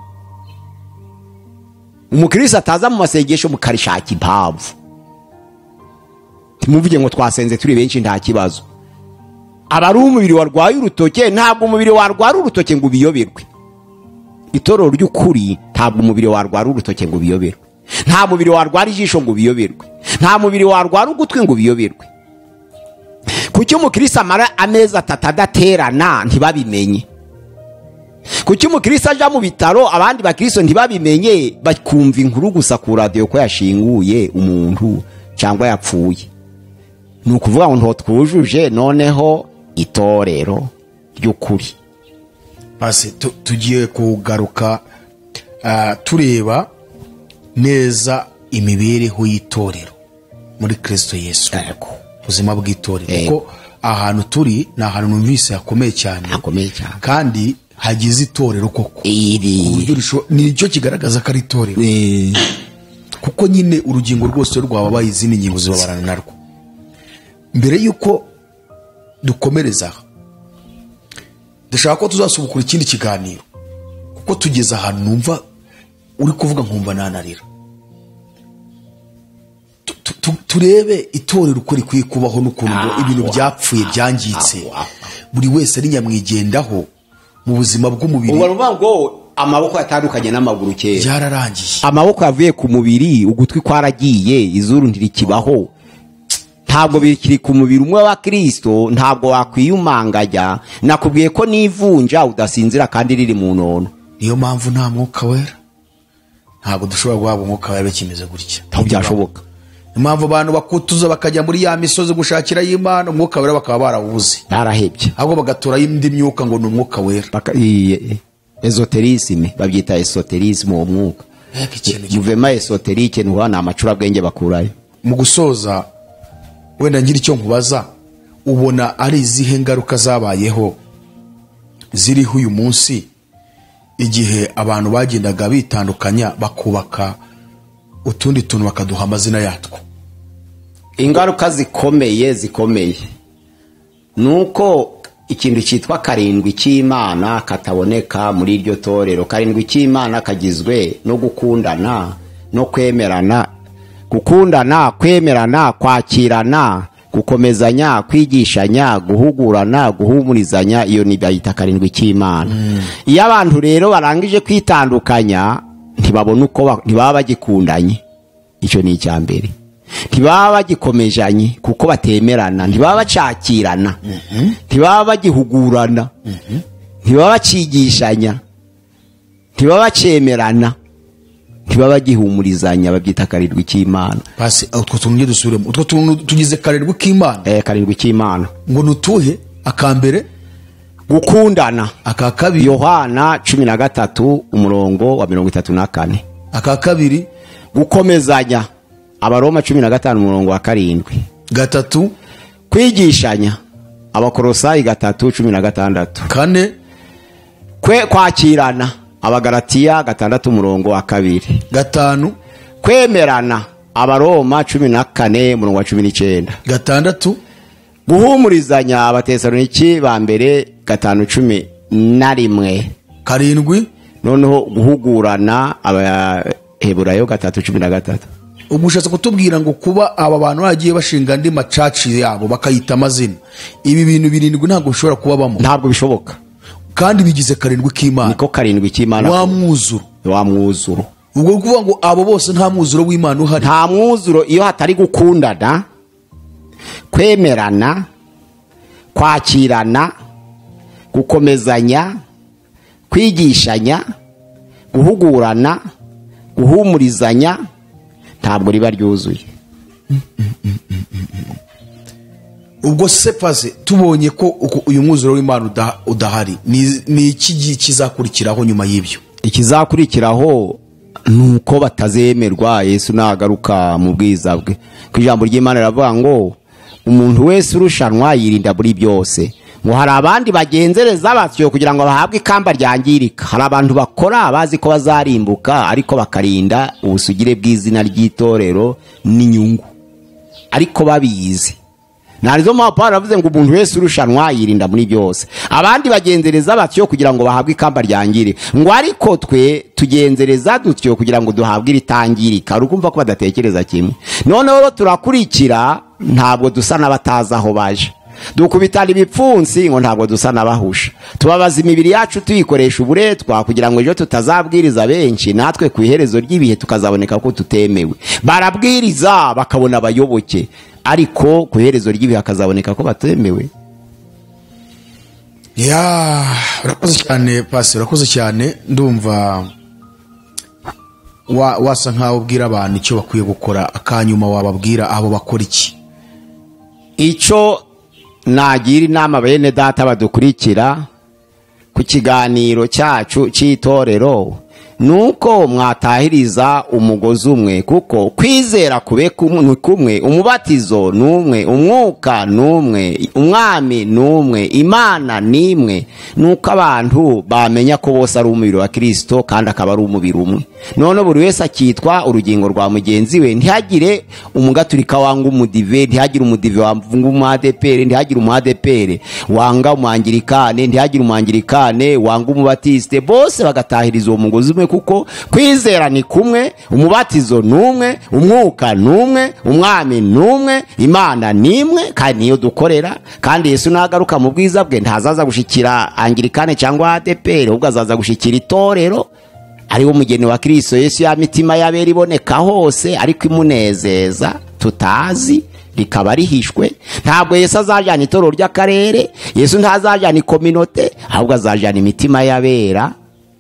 umukristo ataza mu masengesho mukarishaka impamvu. Timuvuge ngo twasenze turi benshi nta kibazo. Abari umubiri warwaye urutoke, ntabwo umubiri warwara urutoke ngo biyoberwe. Itorero ry'ukuri ntabwo umubiri warwara urutoke ngo biyoberwe, nta mubiri warwara ijisho ngo biyoberwe, nta mubiri warwara ugutwi ngo biyoberwe. Kuki umukristo amara amezi atatu adaterana ntibabimenye? Kuki umukristo aja mu bitaro abandi bakristo ntibabimenye, bakumva inkuru gusa ku radio ko yashinguye umuntu cyangwa yapfuye? Ni ukuvuga ngo ntotwujuje noneho itorero ry'ukuri. Basi tugiye kugaruka uh, tureba neza imibereho y'itorero muri Kristo Yesu, ubuzima bw'itorero. Kuko ahantu turi ni ahantu numvise hakomeye cyane, hakomeye cyane, kandi hagize itorero koko. Nicyo kigaragaza ko ari itorero, kuko nyine urugingo rwose rwababaye izindi ngingo zibabarana narwo. Mbere yuko dukomereza, ndashaka ko tuzasubukura ikindi kiganiro, kuko tugeze ahantu numva uri kuvuga nkumva nanarira. Turebe itorero uko rikwiye kubaho n'ukuntu ibintu byapfuye byangitse, buri wese ari nyamwigendaho mu buzima bw'umubiri. Ubu bavuga ngo amaboko yatandukanye n'amaguru kera, byararangiye. Amaboko yavuye ku mubiri, ugutwi kwaragiye, izuru ntirikibaho, ntabwo bikiri ku mubiri umwe wa Kristo. Ntabwo wakwiyumanganya, nakubwiye ko nivunja udasinzira kandi riri mu nono. Niyo mpamvu nta mwuka wera, ntabwo dushobora guhabwa umwuka wera kimeze gutya, ntabwo byashoboka. Impamvu abantu bakutuza bakajya muri ya misozi gushakira y'Imana, umwuka wera bakaba barawubuze, barahebye, ahubwo bagatora indi myuka ngo ni umwuka wera. Esoterisme babyita esoterisme, uwo mwuka muvema esoterike ni wana amacurabwenge bakurayo. Mu gusoza, wenda ngira icyo nkubaza, ubona ari izihe ngaruka zabayeho ziriho uyu munsi igihe abantu bagendaga bitandukanya bakubaka utundi tuntu bakaduha amazina yatwo? Ingaruka zikomeye zikomeye nuko ikintu cyitwa karindwi cy'Imana kataboneka muri iryo torero. Karindwi cy'Imana kagizwe no gukundana no kwemerana, gukundana, kwemerana, kwakirana, gukomezanya, kwigishanya, guhugurana, guhumurizanya. Iyo ni bayita karindwi cy'Imana. Mm. Iyo abantu rero barangije kwitandukanya ntibabona uko ntibaba bagikundanye, icyo ni icya mbere. Ntibaba bagikomejanye kuko batemerana, ntibaba bacakirana, mm-hmm. ntibaba bagihugurana, mm-hmm. ntibaba bacigishanya, ntibaba bacemerana, ntibaba bagihumurizanya. Babyita karindwi cy'Imana. Basi utwo tuntu dusubiremo, utwo tuntu tugize karindwi k'Imana. Eh, karindwi cy'Imana ngo nutuhe? Akambere gukundana, aka kabiri Yohana cumi na gatatu umurongo wa mirongo itatu na kane, aka kabiri gukomezanya, Abaroma cumi na gatanu umurongo wa karindwi, gatatu kwigishanya, Abakolosayi gatatu cumi na gatandatu, kane kwe kwakirana, Abagalatiya gatandatu umurongo wa kabiri, gatanu kwemerana, Abaroma cumi na kane umurongo wa cumi n'icyenda, gatandatu guhumurizanya, Abatesaloniki ba mbere gatanu cumi na rimwe, karindwi noneho guhugurana, Abaheburayo gatatu cumi na gatatu. Ubushatse kutubwira ngo kuba aba bantu bagiye bashinga andi macaci yabo bakayita amazina, ibi bintu birindwi ntabwo bishobora kubabamo, ntabwo bishoboka, kandi bigize karindwi k'Imana. Niko karindwi cy'Imana, wa mwuzuro, wa mwuzuro. Ubwo kuvuga ngo abo bose nta mwuzuro w'Imana uhari. Nta mwuzuro iyo hatari gukundana, kwemerana, kwakirana, gukomezanya, kwigishanya, guhugurana, guhumurizanya. ntabwo riba ryuzuye. ubwo se paze tubonye ko uyu mwuzuro w'Imana udahari, ni iki kizakurikiraho nyuma y'ibyo? Ikizakurikiraho nuko batazemerwa Yesu nagaruka mu bwiza bwe. Ku ijambo ry'Imana riravuga ngo umuntu wese urushanwa yirinda muri byose. Ngo hari abandi bagenzereza batyo kugira ngo bahabwe ikamba ryangirika. Hari abantu bakora bazi ko bazarimbuka ariko bakarinda ubusugire bw'izina ry'itorero n'inyungu, ariko babizi. Narizo mpamvu ravuze ngo umuntu wese urushanwa yirinda muri byose. Abandi bagenzereza batyo kugira ngo bahabwe ikamba ryangire. Ngo ariko twe tugenzereza dutyo kugira ngo duhabwe iritangirika. Urukumva ko badatekereza kimwe. Noneho rero turakurikira, ntabwo dusa n'abatazi aho baje. Dukubitana ibipfunsi ngo ntabwo dusa n'abahusha. Tubabaza imibiri yacu tuyikoresha uburetwa kugira ngo ejo tutazabwiriza benshi, natwe ku iherezo ry'ibihe tukazaboneka ko tutemewe. Barabwiriza bakabona abayoboke, ariko ku iherezo ry'ibihe hakazaboneka ko batemewe. Ya, urakoze cyane Pastor, urakoze cyane. Ndumva wa wasa nkaho ubwira abantu icyo bakwiye gukora, akanyuma wababwira abo bakora iki? Ico nagira inama bene data badukurikira ku kiganiro cyacu cy'itorero, nuko mwatahiriza umugozi umwe, kuko kwizera kube kumwe, umubatizo numwe, umwuka numwe, umwami numwe, Imana nimwe. Nuko abantu bamenya ko bose ari umubiri wa Kristo kandi akaba ari umubiri umwe. None buri wese akitwa urugingo rwa mugenzi we. Ntihagire umugaturika wanga umudive, ntihagire umudive wanga umadepere, ntihagire umadepere wanga umwangirikane, ntihagire umwangirikane wanga umubatiste. Bose bagatahiriza uwo mugozi umwe, kuko kwizera ni kumwe, umubatizo numwe, umwuka numwe, umwami numwe, Imana nimwe, kandi niyo dukorera. Kandi Yesu nagaruka mu bwiza bwe ntazaza gushikira angirikane cyangwa adepere, ubwo azaza gushikira itorero ari wo mugeni wa Kristo Yesu. Ya mitima yabera iboneka hose ariko imunezeza tutazi, rikaba rihishwe. Ntabwo Yesu azajyana itorero ry'akarere, Yesu ntazajyana ikominote, ahubwo azajyana imitima yabera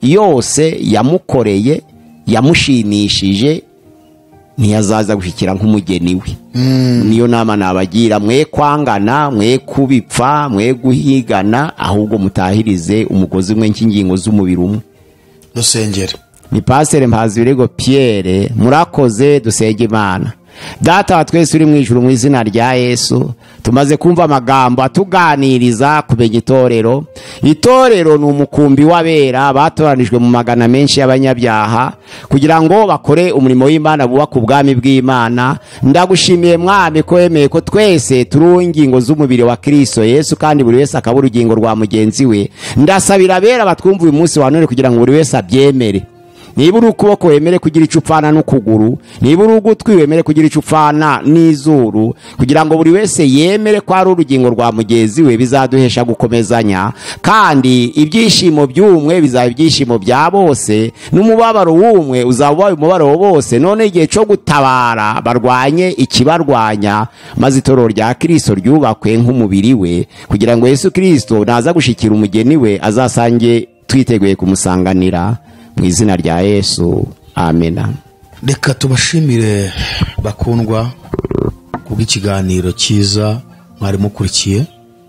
yose yamukoreye, yamushimishije, ntiyazaza gushikira nk'umugeni we. Mm. Niyo nama nabagira, mwe kwangana, mwe kubipfa, mwe guhigana, ahubwo mutahirize umugozi umwe nk'ingingo z'umubiri umwe. Dusengere. Ni Pastor Mpazibirego Pierre. Murakoze, dusenge Imana. Data wa twese uri mu ijuru, mu izina rya Yesu tumaze kumva amagambo atuganiriza kumenya itorero. Itorero ni umukumbi w'abera batoranijwe mu magana menshi y'abanyabyaha kugira ngo bakore umurimo w'Imana buba ku bwami bw'Imana. Ndagushimiye Mwami ko wemeye ko twese turi ingingo z'umubiri wa Kristo Yesu, kandi buri wese akaba urugingo rwa mugenzi we. Ndasabira abera batwumva uyu munsi wa none kugira ngo buri wese abyemere. Niba uri ukuboko wemere kugira icupfana n'ukuguru, niba uri ugutwi wemere kugira icupfana n'izuru, kugira ngo buri wese yemere ko ari urugingo rwa mugenzi we. Bizaduhesha gukomezanya, kandi ibyishimo by'umwe bizaba ibyishimo bya bose, n'umubabaro w'umwe uzaba umubabaro wa bose. None igihe cyo gutabara barwanye ikibarwanya, maze itorero rya Kristo ryubakwe nk'umubiri we, kugira ngo Yesu Kristo naza gushikira umugeni we azasange twiteguye kumusanganira. Mu izina rya Yesu, amena. Reka tubashimire bakundwa kubw'ikiganiro cyiza mwari mukurikiye,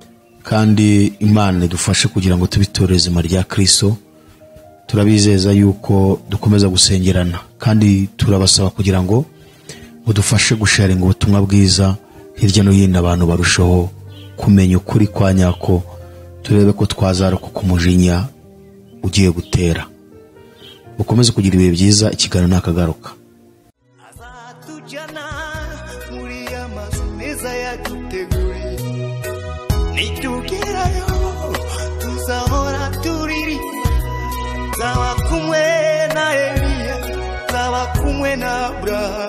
kandi Imana idufashe kugira ngo tubitoreze izina rya Kristo. Turabizeza yuko dukomeza gusengerana, kandi turabasaba kugira ngo mudufashe gusharinga ubutumwa bwiza hirya no hino, abantu barushaho kumenya ukuri kwa nyako, turebe ko twazaroka ku mujinya ugiye gutera. Ukomeze kugira ibihe byiza, ikiganiro nakagaruka. Azatujana muri amazu meza yaduteguriye, nitugerayo tuzahora turiri, zaba kumwe na Eliya, zaba kumwe na Abrahamu.